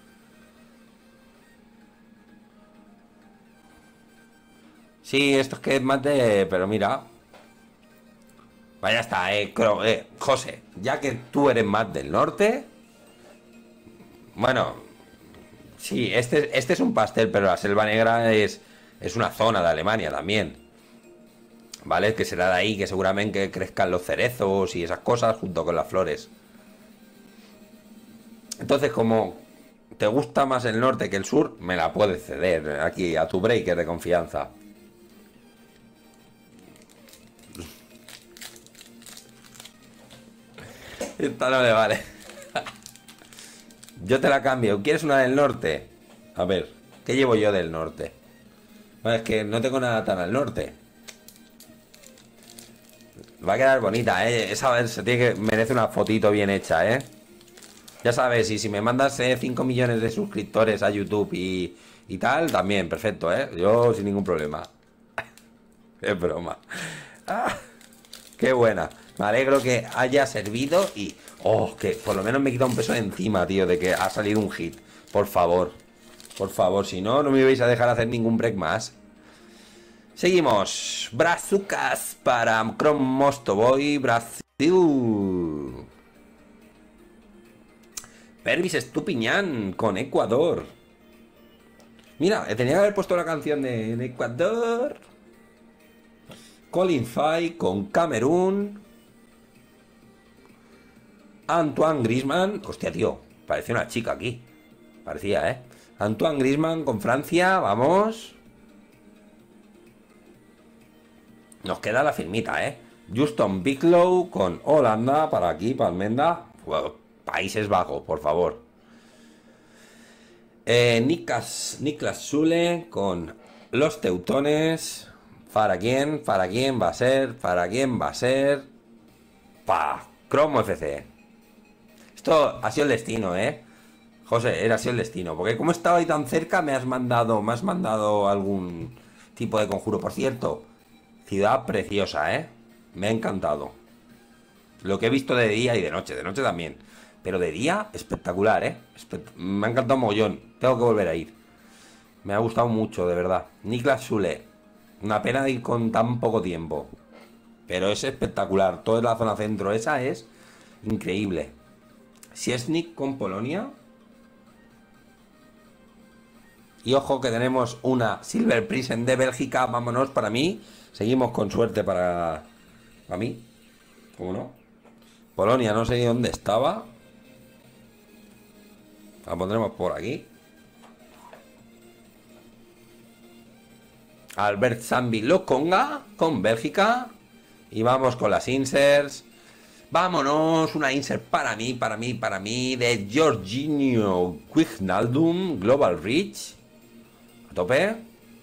A: Sí, esto es que es más de... Pero mira... Vaya está, eh, Cro- eh, José, ya que tú eres más del norte... Bueno, sí, este, este es un pastel, pero la Selva Negra es, es una zona de Alemania también. ¿Vale? Que será de ahí que seguramente crezcan los cerezos y esas cosas junto con las flores. Entonces, como te gusta más el norte que el sur, me la puedes ceder aquí a tu breaker de confianza. Esta no le vale. Yo te la cambio. ¿Quieres una del norte? A ver, ¿qué llevo yo del norte? Bueno, es que no tengo nada tan al norte. Va a quedar bonita, ¿eh? Esa vez se tiene que... merece una fotito bien hecha, ¿eh? Ya sabes, y si me mandas eh, cinco millones de suscriptores a YouTube y, y tal, también, perfecto, ¿eh? Yo sin ningún problema. Es broma. Ah, qué buena. Me alegro que haya servido y... Oh, que por lo menos me quita un peso de encima, tío, de que ha salido un hit. Por favor. Por favor, si no, no me vais a dejar hacer ningún break más. Seguimos. Brazucas para Chrome Mostoboy, Brasil. Pervis Estupiñán con Ecuador. Mira, tenía que haber puesto la canción de, de Ecuador. Colin Fay con Camerún. Antoine Griezmann. Hostia, tío, parecía una chica aquí. Parecía, ¿eh? Antoine Griezmann con Francia, vamos. Nos queda la firmita, ¿eh? Justin Bigelow con Holanda, para aquí, para Almenda. Bueno, Países Bajos, por favor. Eh, Niklas, Niklas Süle con los Teutones. ¿Para quién? ¿Para quién va a ser? ¿Para quién va a ser? Pa, Cromo F C. Esto ha sido el destino, ¿eh? José, era así el destino. Porque como estaba ahí tan cerca, me has mandado, me has mandado algún tipo de conjuro. Por cierto, ciudad preciosa, ¿eh? Me ha encantado. Lo que he visto de día y de noche, de noche también. Pero de día, espectacular, ¿eh? Espect- me ha encantado mogollón. Tengo que volver a ir. Me ha gustado mucho, de verdad. Niklas Süle. Una pena de ir con tan poco tiempo. Pero es espectacular. Toda la zona centro esa es increíble. Szczesnik con Polonia. Y ojo que tenemos una Silver Prison de Bélgica. Vámonos, para mí. Seguimos con suerte para... Para mí. ¿Cómo no? Polonia, no sé dónde estaba. La pondremos por aquí. Albert Zambi Lokonga con Bélgica. Y vamos con las inserts. Vámonos, una insert para mí, para mí, para mí. De Jorginho Wijnaldum, Global Reach. A tope.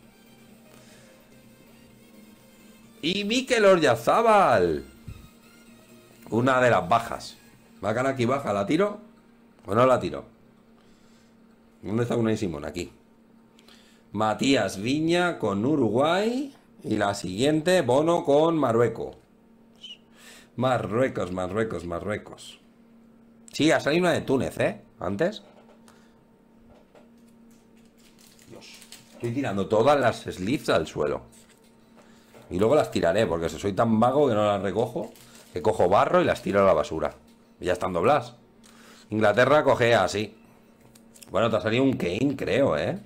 A: Y Mikel Oyarzabal. Una de las bajas. Va a ganar aquí baja, ¿la tiro? ¿O no la tiro? ¿Dónde está Unai Simón? Aquí. Matías Viña con Uruguay. Y la siguiente, Bono con Marruecos. Marruecos, Marruecos, Marruecos. Sí, ha salido una de Túnez, ¿eh? Antes. Dios. Estoy tirando todas las sleeves al suelo. Y luego las tiraré, porque soy tan vago que no las recojo, que cojo barro y las tiro a la basura. Y ya están dobladas. Inglaterra coge así. Bueno, te ha salido un Kane, creo, ¿eh?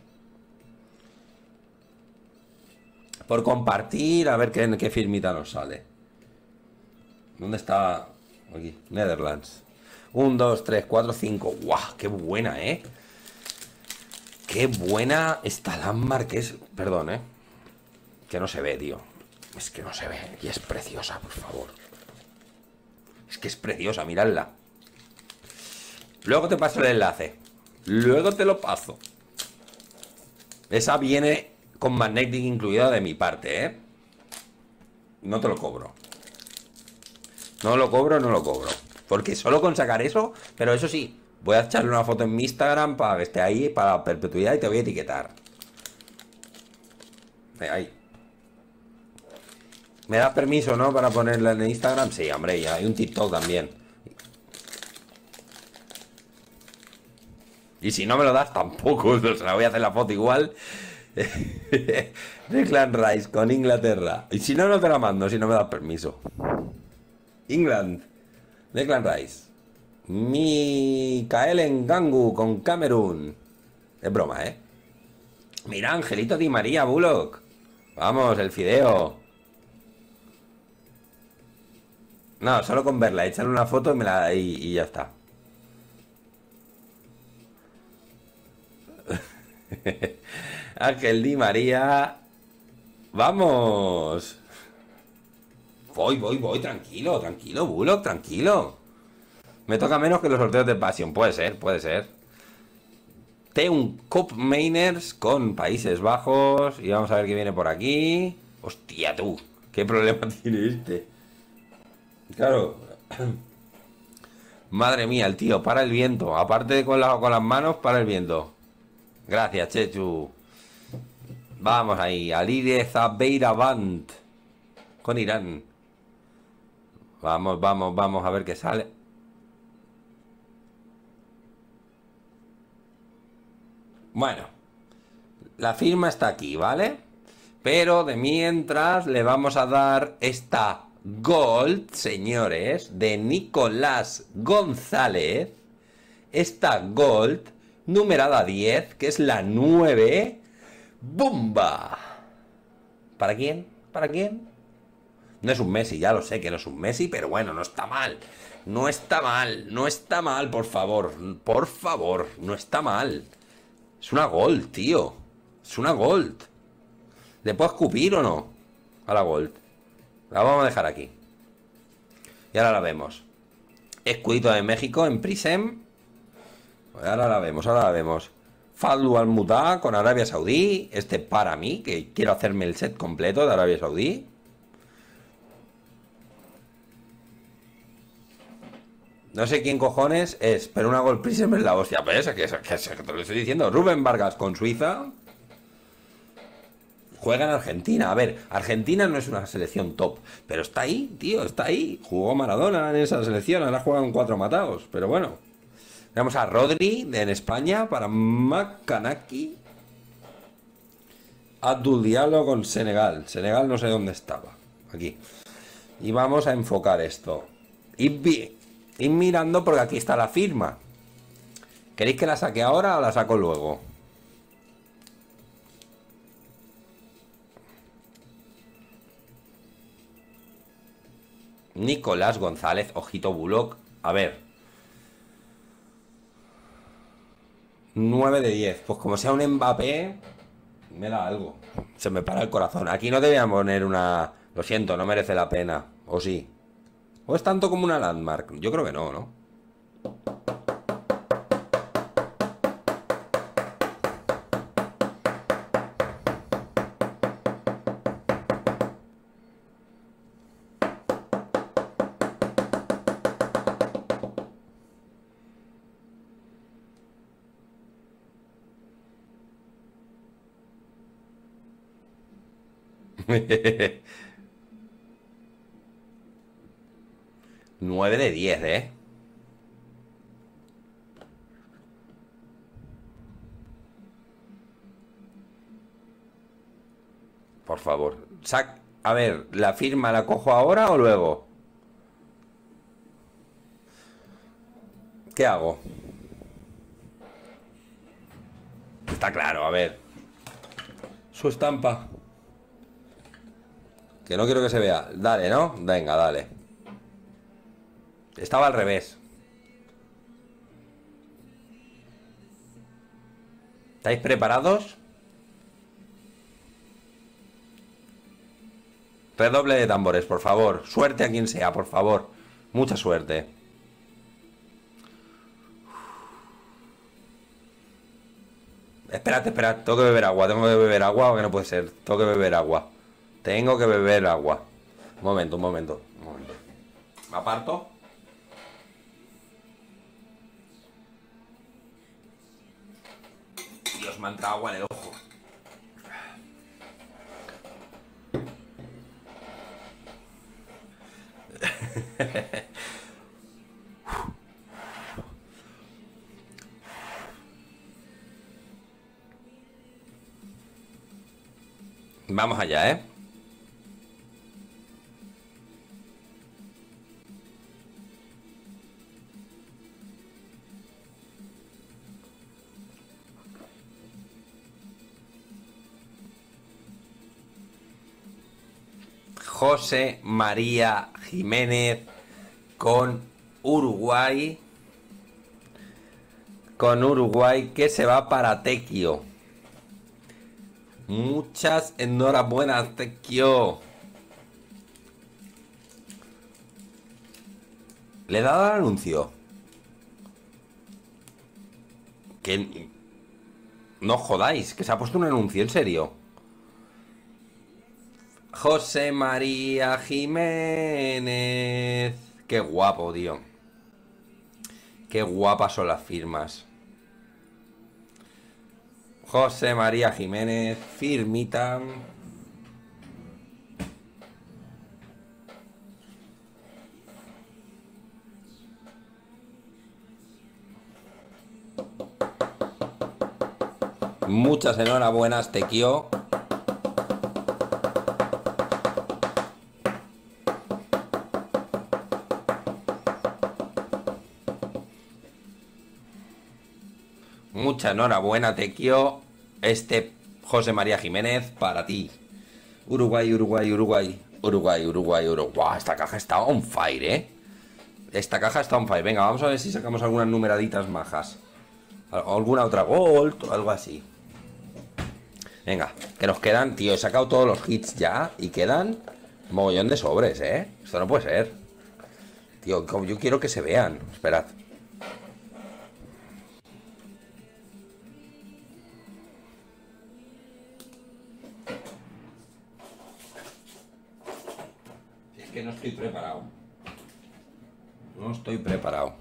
A: Por compartir, a ver qué, qué firmita nos sale. ¿Dónde está? Aquí, Netherlands. Un, dos, tres, cuatro, cinco. ¡Guau! ¡Qué buena, eh! ¡Qué buena está Landmark! Que es... Perdón, eh. Que no se ve, tío. Es que no se ve. Y es preciosa, por favor. Es que es preciosa, miradla. Luego te paso el enlace. Luego te lo paso. Esa viene con Magnetic incluida de mi parte, ¿eh? No te lo cobro. No lo cobro, no lo cobro. Porque solo con sacar eso... Pero eso sí, voy a echarle una foto en mi Instagram para que esté ahí para la perpetuidad y te voy a etiquetar. Ahí. ¿Me das permiso, no? Para ponerla en Instagram. Sí, hombre, y hay un TikTok también. Y si no me lo das, tampoco. O sea, voy a hacer la foto igual. Declan Rice con Inglaterra. Y si no, no te la mando, si no me das permiso. England. Declan Rice. Mikael Ngangu con Camerún. Es broma, ¿eh? Mira, Angelito Di María Bullock. Vamos, el fideo. No, solo con verla, echarle una foto y, me la, y, y ya está. Ángel Di María. ¡Vamos! Voy, voy, voy, tranquilo, tranquilo, Bullock, tranquilo. Me toca menos que los sorteos de Passion. Puede ser, puede ser. Teun Cup Mainers con Países Bajos. Y vamos a ver qué viene por aquí. Hostia, tú. ¿Qué problema tiene este? Claro. Madre mía, el tío, para el viento. Aparte de con, la, con las manos, para el viento. Gracias, Chechu. Vamos ahí. Alide Zabeiravant con Irán. Vamos, vamos, vamos a ver qué sale. Bueno, la firma está aquí, ¿vale? Pero de mientras le vamos a dar esta Gold, señores, de Nicolás González. Esta Gold, numerada diez, que es la nueve. ¡Bumba! ¿Para quién? ¿Para quién? No es un Messi, ya lo sé que no es un Messi, pero bueno, no está mal. No está mal, no está mal, por favor. Por favor, no está mal. Es una Gold, tío. Es una Gold. ¿Le puedo escupir o no? A la Gold. La vamos a dejar aquí. Y ahora la vemos. Escudito de México en Prism. Pues ahora la vemos, ahora la vemos. Fadlu Al-Muta con Arabia Saudí. Este para mí, que quiero hacerme el set completo de Arabia Saudí. No sé quién cojones es, pero una Gold Prism es la hostia. Pues esa que, que, que te lo estoy diciendo. Rubén Vargas con Suiza. Juega en Argentina. A ver, Argentina no es una selección top, pero está ahí, tío, está ahí. Jugó Maradona en esa selección, ahora juegan cuatro matados, pero bueno. Vamos a Rodri en España para Macanaki. Abdul Diallo con Senegal. Senegal no sé dónde estaba. Aquí. Y vamos a enfocar esto. Ir, ir mirando porque aquí está la firma. ¿Queréis que la saque ahora o la saco luego? Nicolás González, ojito Bullock. A ver. nueve de diez. Pues como sea un Mbappé, me da algo. Se me para el corazón. Aquí no te voy a poner una... Lo siento, no merece la pena. ¿O sí? ¿O es tanto como una landmark? Yo creo que no, ¿no? nueve de diez, ¿eh? Por favor. Sac... A ver, ¿la firma la cojo ahora o luego? ¿Qué hago? Está claro, a ver. Su estampa. Que no quiero que se vea. Dale, ¿no? Venga, dale. Estaba al revés. ¿Estáis preparados? Redoble de tambores, por favor. Suerte a quien sea, por favor. Mucha suerte. Espérate, espérate. Tengo que beber agua. Tengo que beber agua o que no puede ser. Tengo que beber agua. Tengo que beber agua. Un momento, un momento. Un momento. ¿Me aparto? Dios, me ha entrado agua en el ojo. Vamos allá, ¿eh? José María Jiménez con Uruguay. Con Uruguay que se va para Tequio. Muchas enhorabuenas, Tequio. ¿Le he dado al anuncio? Que... No jodáis, que se ha puesto un anuncio, en serio. José María Jiménez. Qué guapo, tío. Qué guapas son las firmas. José María Jiménez, firmita. Muchas enhorabuenas, Tequio. Mucha enhorabuena, Tequio. Este José María Jiménez para ti. Uruguay, Uruguay, Uruguay. Uruguay, Uruguay, Uruguay. Esta caja está on fire, ¿eh? Esta caja está on fire. Venga, vamos a ver si sacamos algunas numeraditas majas. Alguna otra gold o algo así. Venga, que nos quedan... Tío, he sacado todos los hits ya y quedan mogollón de sobres, ¿eh? Esto no puede ser. Tío, como yo quiero que se vean. Esperad. Es que no estoy preparado. No estoy preparado.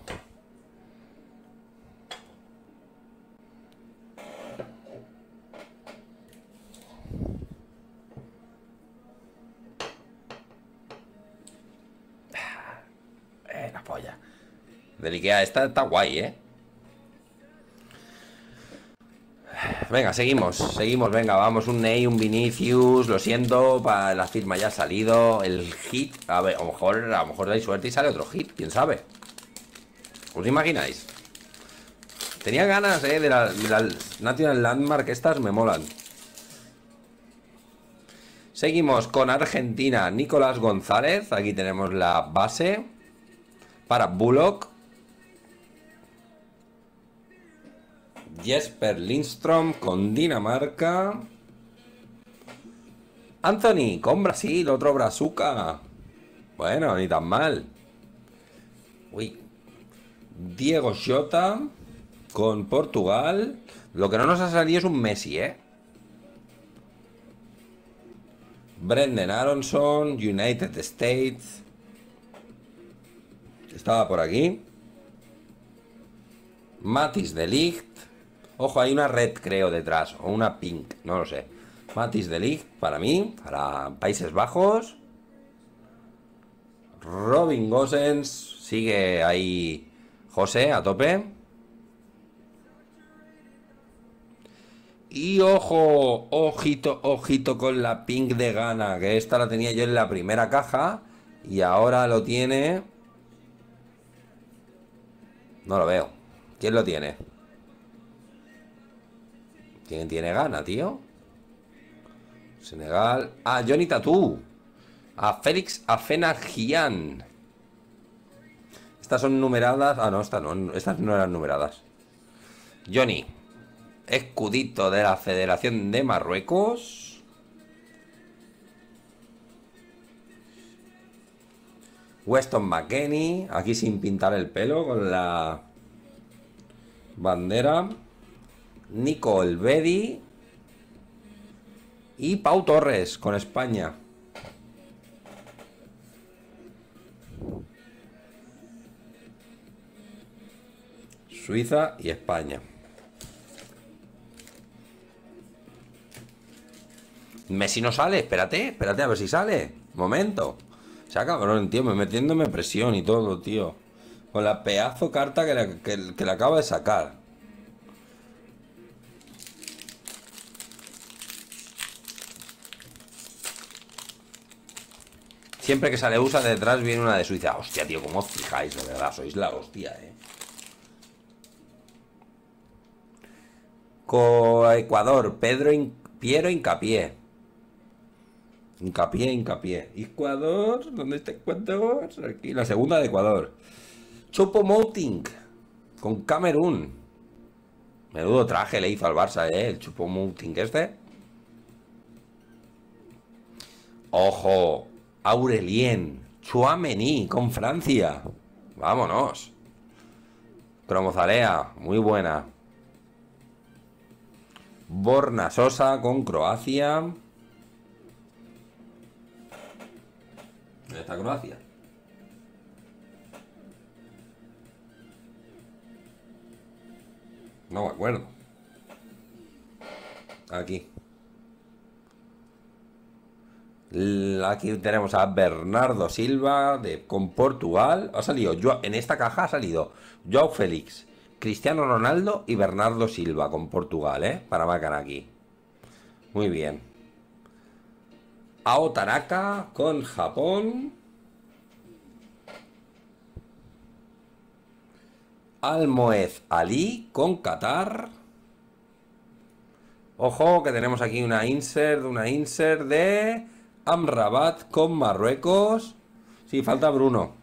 A: Eh, la polla. Del Ikea, esta está guay, ¿eh? Venga, seguimos, seguimos, venga, vamos, un Ney, un Vinicius, lo siento, para la firma ya ha salido, el hit, a ver, a lo mejor, a lo mejor dais suerte y sale otro hit, quién sabe. ¿Os imagináis? Tenía ganas, eh, de la, de la National Landmark, estas me molan. Seguimos con Argentina, Nicolás González, aquí tenemos la base, para Bullock. Jesper Lindström con Dinamarca. Anthony con Brasil, otro Brazuca. Bueno, ni tan mal. Uy. Diego Jota con Portugal. Lo que no nos ha salido es un Messi, ¿eh? Brendan Aronson, United States. Estaba por aquí. Matthijs de Ligt. Ojo, hay una red, creo, detrás. O una pink, no lo sé. Matthijs de Ligt, para mí. Para Países Bajos. Robin Gosens. Sigue ahí José, a tope. Y ojo, ojito, ojito con la pink de Ghana. Que esta la tenía yo en la primera caja. Y ahora lo tiene... No lo veo. ¿Quién lo tiene? ¿Quién tiene Ghana, tío? Senegal. Ah, Johnny Tatú. A Félix Afena-Gyan. Estas son numeradas. Ah, no, estas no, estas no eran numeradas. Johnny. Escudito de la Federación de Marruecos. Weston McKennie. Aquí sin pintar el pelo, con la bandera. Nico Olvedi. Y Pau Torres con España. Suiza y España. Messi no sale, espérate, espérate a ver si sale. Momento. Se ha cabrón, tío, me metiéndome presión y todo, tío. Con la pedazo carta que le, que, que le acabo de sacar. Siempre que sale U S A detrás viene una de Suiza. Hostia, tío, ¿cómo os fijáis? De verdad, sois la hostia, eh. Co Ecuador, Pedro In Piero Hincapié. Hincapié, Hincapié. Ecuador, ¿dónde está Ecuador? Aquí, la segunda de Ecuador. Choupo-Moting con Camerún. Menudo traje le hizo al Barça, eh, el Choupo-Moting este. Ojo, Aurelien Tchouaméni con Francia. Vámonos. Cromozalea, muy buena. Borna Sosa con Croacia. ¿Dónde está Croacia? No me acuerdo. Aquí. Aquí tenemos a Bernardo Silva de, con Portugal. Ha salido, yo, en esta caja ha salido Joao Félix, Cristiano Ronaldo y Bernardo Silva con Portugal, ¿eh? Para marcar aquí. Muy bien. Ao Tanaka con Japón. Almoez Ali con Qatar. Ojo, que tenemos aquí una insert, una insert de Amrabat con Marruecos. Sí, falta Bruno.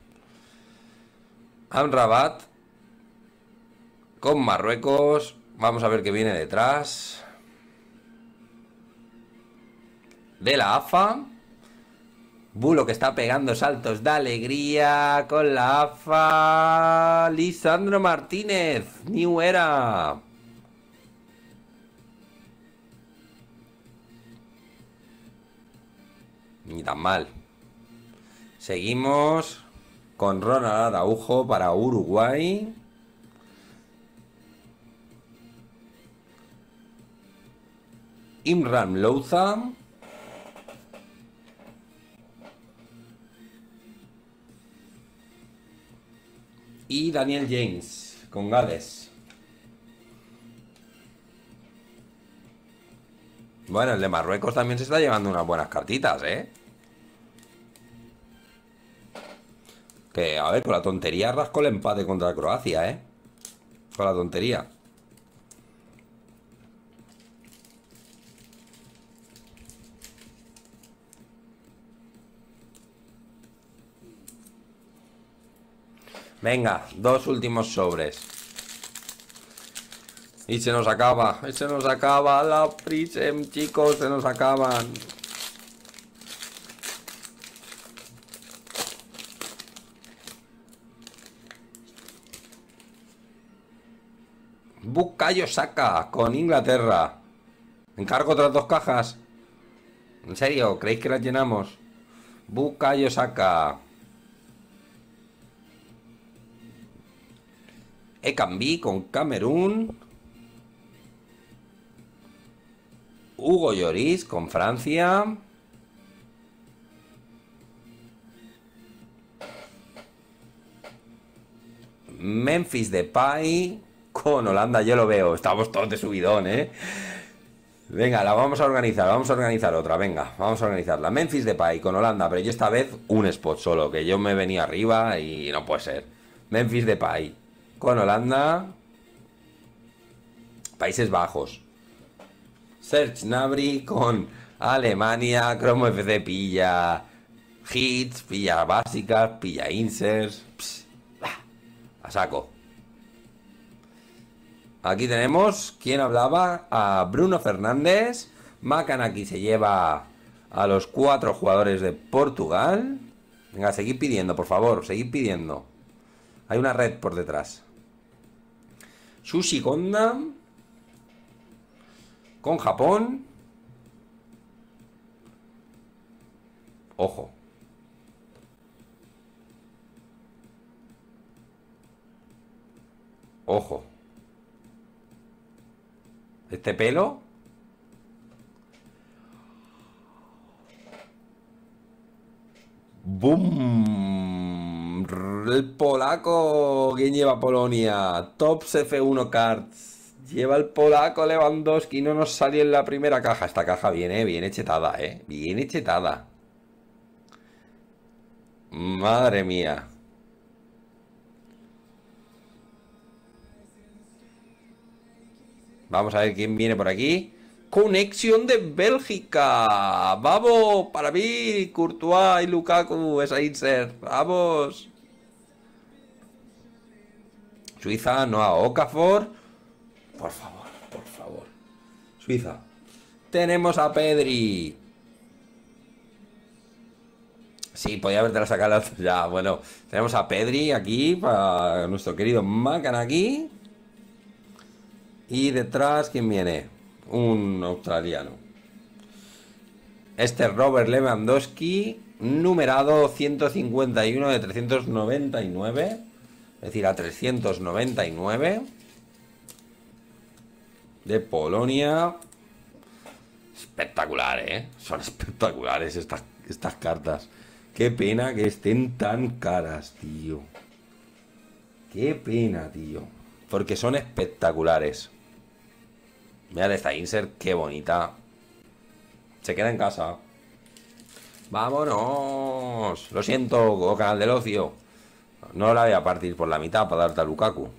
A: Amrabat con Marruecos. Vamos a ver qué viene detrás. De la A F A. Bulo que está pegando saltos de alegría con la A F A. Lisandro Martínez, New Era. Ni tan mal. Seguimos con Ronald Araujo para Uruguay. Imran Louza. Y Daniel James con Gales. Bueno, el de Marruecos también se está llevando unas buenas cartitas, ¿eh? Que, a ver, con la tontería rascó el empate contra Croacia, ¿eh? Con la tontería. Venga, dos últimos sobres. Y se nos acaba, y se nos acaba la Prism, chicos, se nos acaban. Bukayo Saka con Inglaterra. Encargo otras dos cajas. ¿En serio? ¿Creéis que las llenamos? Bukayo Saka. Ekambi con Camerún. Hugo Lloris con Francia. Memphis Depay con Holanda, yo lo veo. Estamos todos de subidón, ¿eh? Venga, la vamos a organizar, vamos a organizar otra, venga, vamos a organizarla. Memphis Depay con Holanda, pero yo esta vez un spot solo, que yo me venía arriba y no puede ser. Memphis Depay con Holanda. Países Bajos. Serge Gnabry con Alemania. Cromo F C pilla hits, pilla básicas, pilla inserts. Pss, bah, a saco. Aquí tenemos, ¿quién hablaba? A Bruno Fernández. Macanaki se lleva a los cuatro jugadores de Portugal. Venga, seguid pidiendo, por favor, seguid pidiendo. Hay una red por detrás. Sushi Gonda con Japón. Ojo. Ojo. Este pelo. ¡Bum! El polaco. ¿Quién lleva Polonia? Tops F uno Cards. Lleva el polaco Lewandowski. No nos salió en la primera caja. Esta caja viene bien chetada, ¿eh? Bien chetada. Madre mía. Vamos a ver quién viene por aquí. Conexión de Bélgica. Vamos, para mí, Courtois y Lukaku, esa insert. Vamos. Suiza, no a Okafor. Por favor, por favor. Suiza. Tenemos a Pedri. Sí, podía haberte la sacado ya. Bueno, tenemos a Pedri aquí para nuestro querido Macanaki. Y detrás, ¿quién viene? Un australiano. Este Robert Lewandowski, numerado ciento cincuenta y uno de trescientos noventa y nueve. Es decir, a trescientos noventa y nueve. De Polonia. Espectacular, ¿eh? Son espectaculares estas, estas cartas. Qué pena que estén tan caras, tío. Qué pena, tío. Porque son espectaculares. Mirad esta insert, qué bonita. Se queda en casa. ¡Vámonos! Lo siento, canal del ocio. No la voy a partir por la mitad para darte a Lukaku.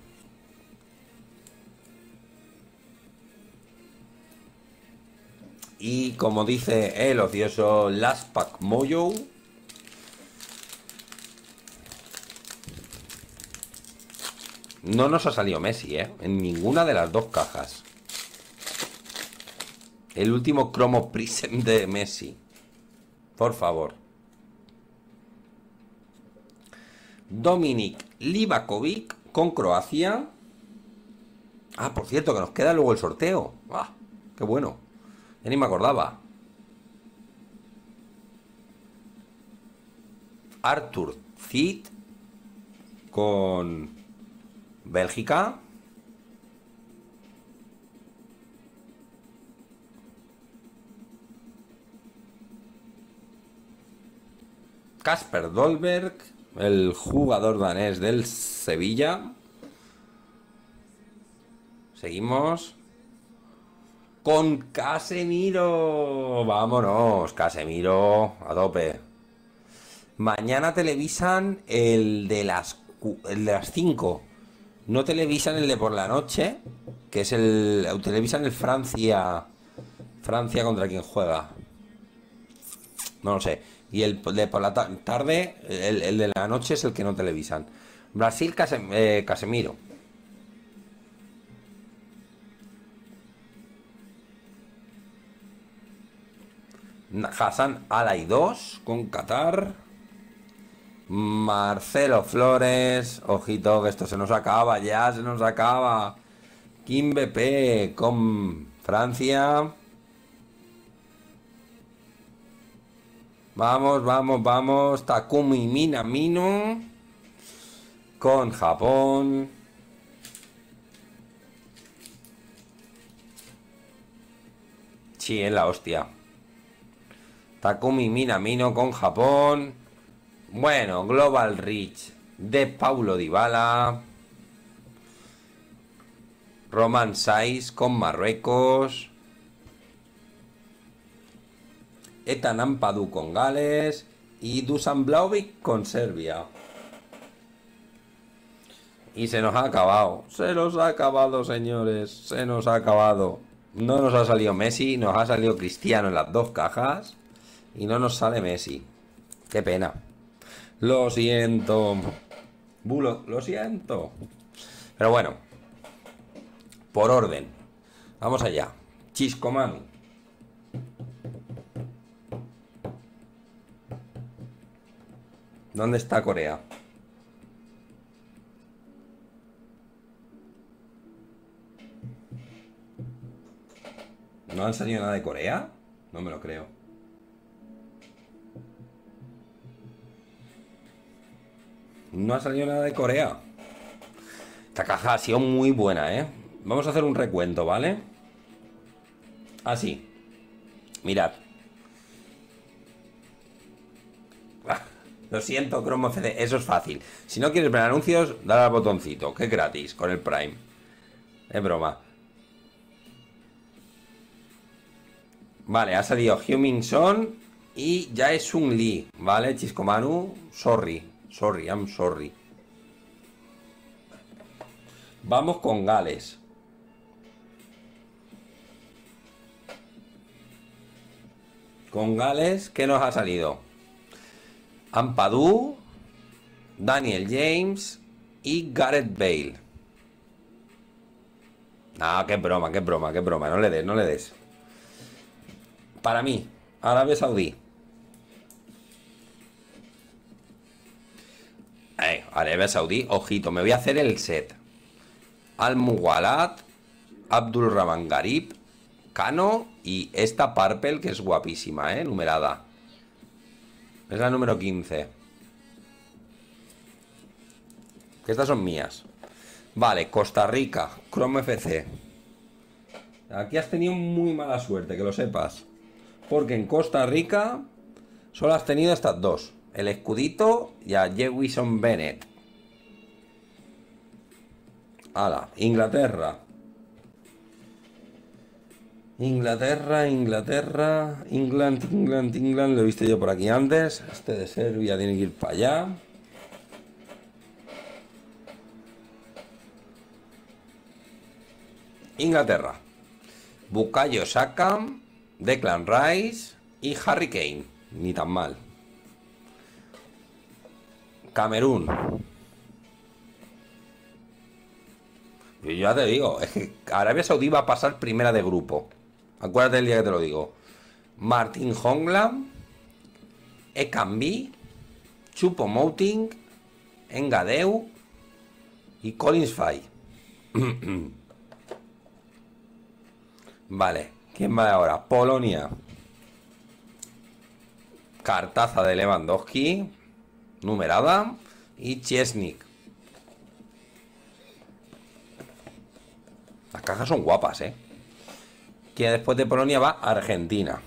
A: Y como dice el ocioso Last Pack Mojo, no nos ha salido Messi, ¿eh? En ninguna de las dos cajas. El último cromo prism de Messi. Por favor. Dominik Livakovic con Croacia. Ah, por cierto, que nos queda luego el sorteo. Ah, qué bueno. Ya ni me acordaba. Arthur Ziet con Bélgica. Kasper Dolberg, el jugador danés del Sevilla. Seguimos con Casemiro. Vámonos, Casemiro, a tope. Mañana televisan el de las el de las cinco. No televisan el de por la noche, que es el televisan el Francia Francia contra quien juega. No lo sé. Y el de por la tarde, el, el de la noche es el que no televisan. Brasil, Casem eh, Casemiro. Hassan Alay dos con Qatar. Marcelo Flores. Ojito, que esto se nos acaba, ya se nos acaba. Kimpembe con Francia. Vamos, vamos, vamos. Takumi Minamino con Japón. Sí, es la hostia. Takumi Minamino con Japón. Bueno, Global Reach de Paulo Dybala. Roman Saiz con Marruecos. Ethan Ampadu con Gales. Y Dusan Vlahovic con Serbia. Y se nos ha acabado. Se nos ha acabado, señores. Se nos ha acabado. No nos ha salido Messi. Nos ha salido Cristiano en las dos cajas. Y no nos sale Messi. Qué pena. Lo siento. Bulo, lo siento. Pero bueno. Por orden. Vamos allá. Chiscomanu. ¿Dónde está Corea? ¿No han salido nada de Corea? No me lo creo. No ha salido nada de Corea. Esta caja ha sido muy buena, ¿eh? Vamos a hacer un recuento, ¿vale? Así. Mirad. Ah, lo siento, Chrome F D. Eso es fácil. Si no quieres ver anuncios, dale al botoncito, que es gratis, con el Prime. Es broma. Vale, ha salido Heung-min Son y Jae-sung Lee. Vale, Chiscomanu, sorry. Sorry, I'm sorry. Vamos con Gales. Con Gales, ¿qué nos ha salido? Ampadu, Daniel James y Gareth Bale. Ah, qué broma, qué broma, qué broma. No le des, no le des. Para mí, Arabia Saudí. Eh, Arabia Saudí, ojito, me voy a hacer el set. Al-Muwalat, Abdul Rahman Garib, Kano y esta Purple, que es guapísima, eh, numerada. Es la número quince. Que estas son mías. Vale, Costa Rica, Chrome F C. Aquí has tenido muy mala suerte, que lo sepas. Porque en Costa Rica solo has tenido estas dos. El escudito y a Jewison Bennett. Hala, Inglaterra. Inglaterra, Inglaterra. England, England, England. Lo he visto yo por aquí antes. Este de Serbia tiene que ir para allá. Inglaterra. Bukayo Saka, Declan Rice y Harry Kane. Ni tan mal. Camerún. Yo ya te digo, es que Arabia Saudí va a pasar primera de grupo. Acuérdate del día que te lo digo. Martin Hongla, Ekambi, Choupo-Moting, Engadeu y Collins Fay. Vale, ¿quién va ahora? Polonia. Cartaza de Lewandowski, numerada, y Chesnik. Las cajas son guapas, ¿eh? Que después de Polonia va Argentina.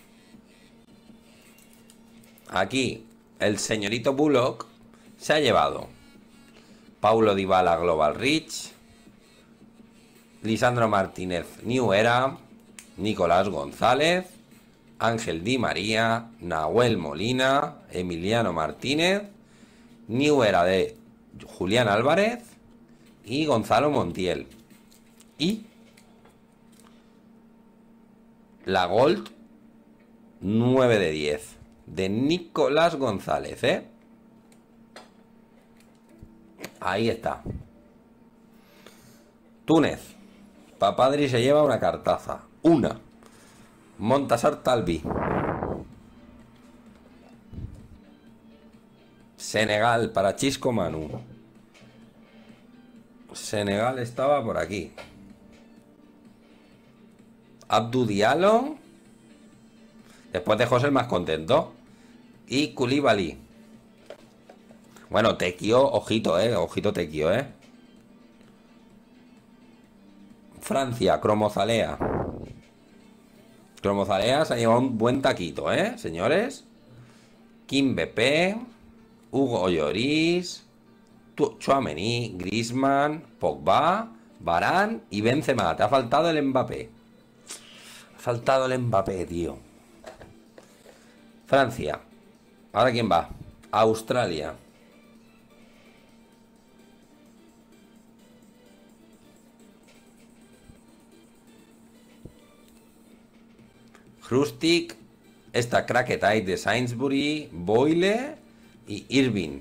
A: Aquí el señorito Bullock se ha llevado Paulo Dybala Global Reach, Lisandro Martínez New Era, Nicolás González, Ángel Di María, Nahuel Molina, Emiliano Martínez, New Era de Julián Álvarez y Gonzalo Montiel. Y la Gold nueve de diez de Nicolás González, ¿eh? Ahí está. Túnez. Papadri se lleva una cartaza. Una. Montasar Talbi. Senegal para Chisco Manu. Senegal estaba por aquí. Abdou Diallo. Después de José el más contento. Y Koulibaly. Bueno, Tequio, ojito, eh. Ojito Tequio, eh. Francia, Cromozalea. Cromozalea se ha llevado un buen taquito, ¿eh, señores? Kim B P, Hugo Lloris, Tchouaméni, Griezmann, Pogba, Varane y Benzema. Te ha faltado el Mbappé. Ha faltado el Mbappé, tío. Francia. ¿Ahora quién va? Australia. Hrustic, esta Cracketite de Sainsbury, Boyle y Irving.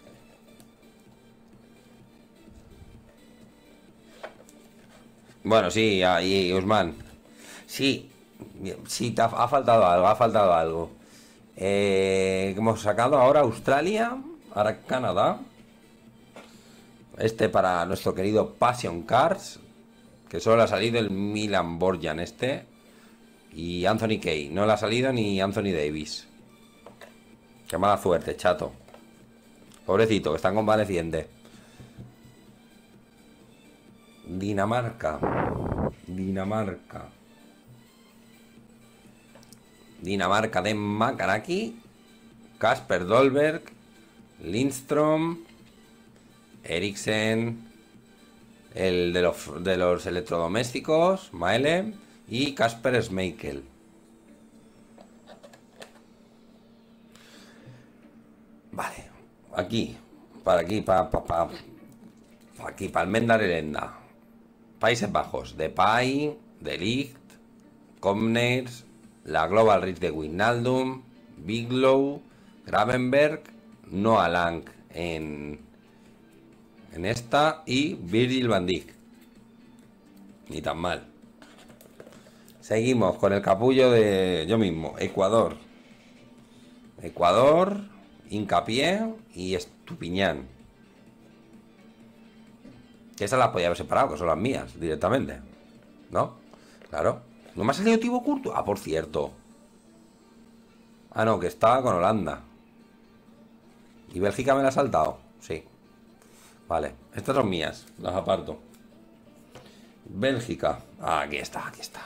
A: Bueno, sí, ahí Usman. Sí, sí, te ha, ha faltado algo, ha faltado algo. Eh, hemos sacado ahora Australia, ahora Canadá. Este para nuestro querido Passion Cars, que solo ha salido el Milan Borjan este. Y Anthony Kay. No le ha salido ni Anthony Davis. Qué mala suerte, chato. Pobrecito, que están convalecientes. Dinamarca. Dinamarca. Dinamarca de Makaraki. Kasper Dolberg. Lindstrom. Eriksen. El de los, de los electrodomésticos. Maele. Y Kasper Schmeichel. Vale. Aquí. Para aquí. Para pa, pa, pa aquí. Para Almendar Elenda. Países Bajos. Depay. De Ligt. Comners. La Global Reach de Wijnaldum. Biglow. Gravenberg. Noah Lang en, en esta. Y Virgil van Dijk. Ni tan mal. Seguimos con el capullo de yo mismo. Ecuador. Ecuador. Hincapié y Estupiñán. Que esas las podía haber separado, que son las mías, directamente. ¿No? Claro. ¿No me ha salido Thibaut Courtois? Ah, por cierto. Ah, no, que estaba con Holanda. ¿Y Bélgica me la ha saltado? Sí. Vale, estas son mías. Las aparto. Bélgica. Ah, aquí está, aquí está.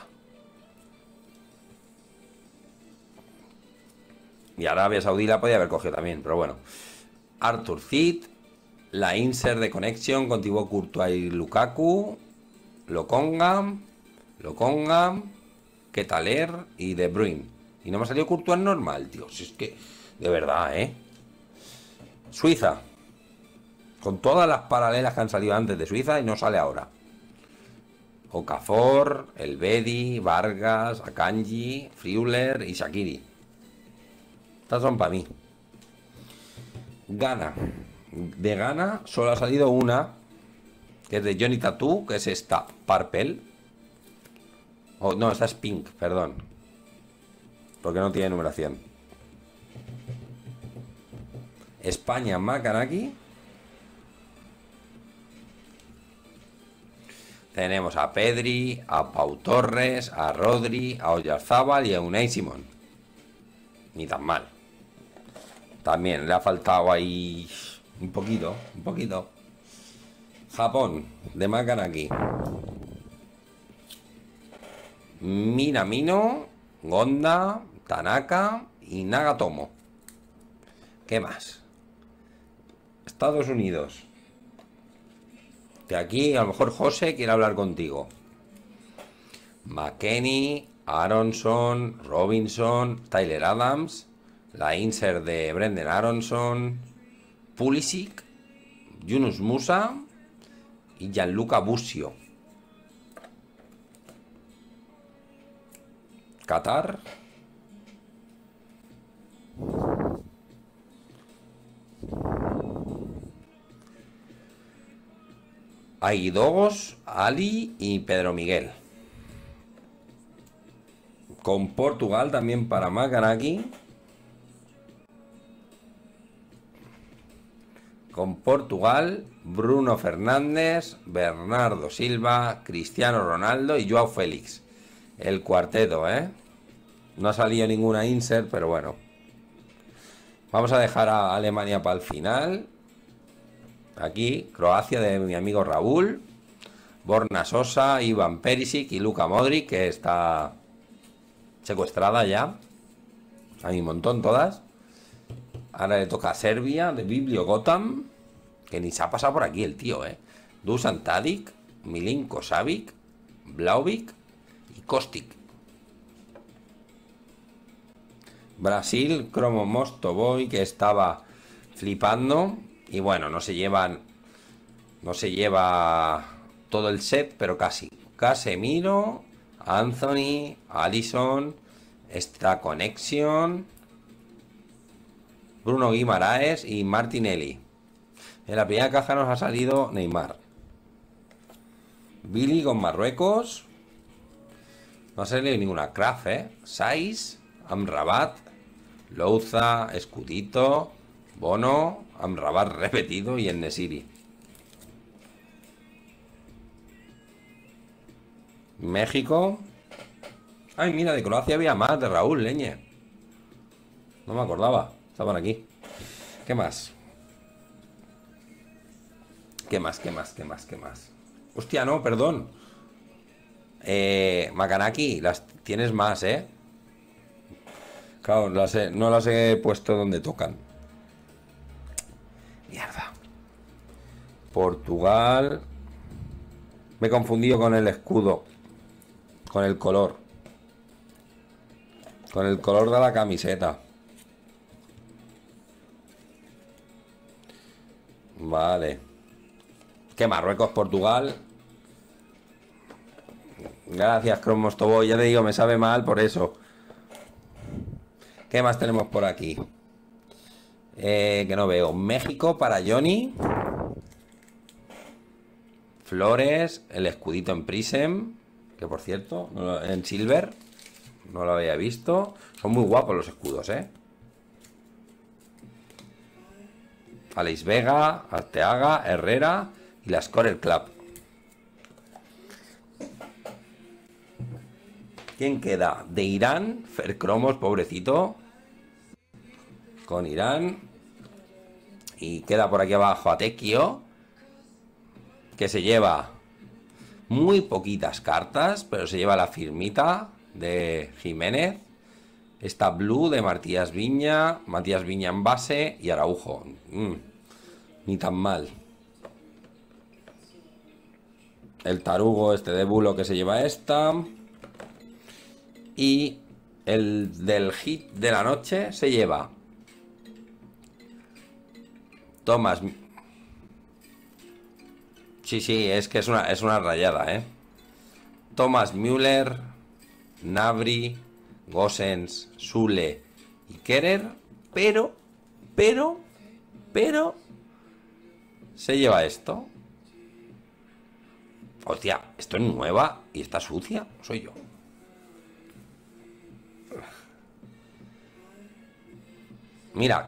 A: Y Arabia Saudí la podía haber cogido también, pero bueno. Arthur Fit. La insert de Connection con Thibaut Courtois y Lukaku. Lokonga. Lokonga. Ketaler y De Bruyne. Y no me ha salido Courtois normal, tío. Si es que, de verdad, ¿eh? Suiza. Con todas las paralelas que han salido antes de Suiza y no sale ahora. Okafor, Elvedi, Vargas, Akanji, Friuler y Shaqiri. Estas son para mí. Ghana. De Ghana solo ha salido una, que es de Johnny Tattoo, que es esta, Purple. Oh, no, esta es Pink, perdón. Porque no tiene numeración. España, Makaraki. Tenemos a Pedri, a Pau Torres, a Rodri, a Oyarzábal y a Unai Simón. Ni tan mal. También le ha faltado ahí un poquito, un poquito. Japón, de Makanaki. Minamino, Gonda, Tanaka y Nagatomo. ¿Qué más? Estados Unidos. Que aquí a lo mejor José quiere hablar contigo. McKennie, Aronson, Robinson, Tyler Adams, la insert de Brendan Aronson, Pulisic, Yunus Musa y Gianluca Busio. Qatar. Hay dos, Ali y Pedro Miguel. Con Portugal también para Makanaki. Con Portugal, Bruno Fernández, Bernardo Silva, Cristiano Ronaldo y Joao Félix. El cuarteto, ¿eh? No ha salido ninguna insert, pero bueno. Vamos a dejar a Alemania para el final. Aquí, Croacia de mi amigo Raúl, Borna Sosa, Ivan Perisic y Luka Modric, que está secuestrada ya. Hay un montón todas. Ahora le toca a Serbia, de Biblio Gotham, que ni se ha pasado por aquí el tío, ¿eh? Dusan Tadic, Milinko Savic, Vlahovic y Kostic. Brasil, Kromo Mostovoy, que estaba flipando. Y bueno, no se llevan. No se lleva todo el set, pero casi. Casemiro, Anthony, Alisson, esta Connection, Bruno Guimaraes y Martinelli. En la primera caja nos ha salido Neymar. Billy con Marruecos. No ha salido ninguna Kraft, ¿eh? Saiz, Amrabat, Louza, Escudito, Bono, Amrabat repetido y En-Nesyri. México. Ay, mira, de Croacia había más, de Raúl Leñe. No me acordaba, estaban aquí. ¿Qué más? ¿Qué más, qué más, qué más, qué más? Hostia, no, perdón. Eh, Makanaki, las tienes más, ¿eh? Claro, las he- no las he puesto donde tocan. Mierda. Portugal. Me he confundido con el escudo. Con el color. Con el color de la camiseta. Vale. ¿Qué? Marruecos, Portugal. Gracias, Cromostoboy. Ya te digo, me sabe mal por eso. ¿Qué más tenemos por aquí? Eh, que no veo. México para Johnny. Flores. El escudito en Prism. Que por cierto, no lo- en Silver. No lo había visto. Son muy guapos los escudos, ¿eh? Alex Vega, Arteaga, Herrera y la Scorer Club. ¿Quién queda? De Irán, Fer Cromos, pobrecito. Con Irán. Y queda por aquí abajo Atekio, que se lleva muy poquitas cartas, pero se lleva la firmita de Jiménez. Esta Blue de Matías Viña, Matías Viña en base y Araujo. Mm, ni tan mal. El tarugo este de Bulo que se lleva esta. Y el del hit de la noche se lleva Thomas. Sí, sí, es que es una, es una rayada, ¿eh? Thomas Müller, Nabri, Gosens, Sule y Kerer. Pero, pero, pero se lleva esto. Hostia, esto es nueva y está sucia. Soy yo. Mira,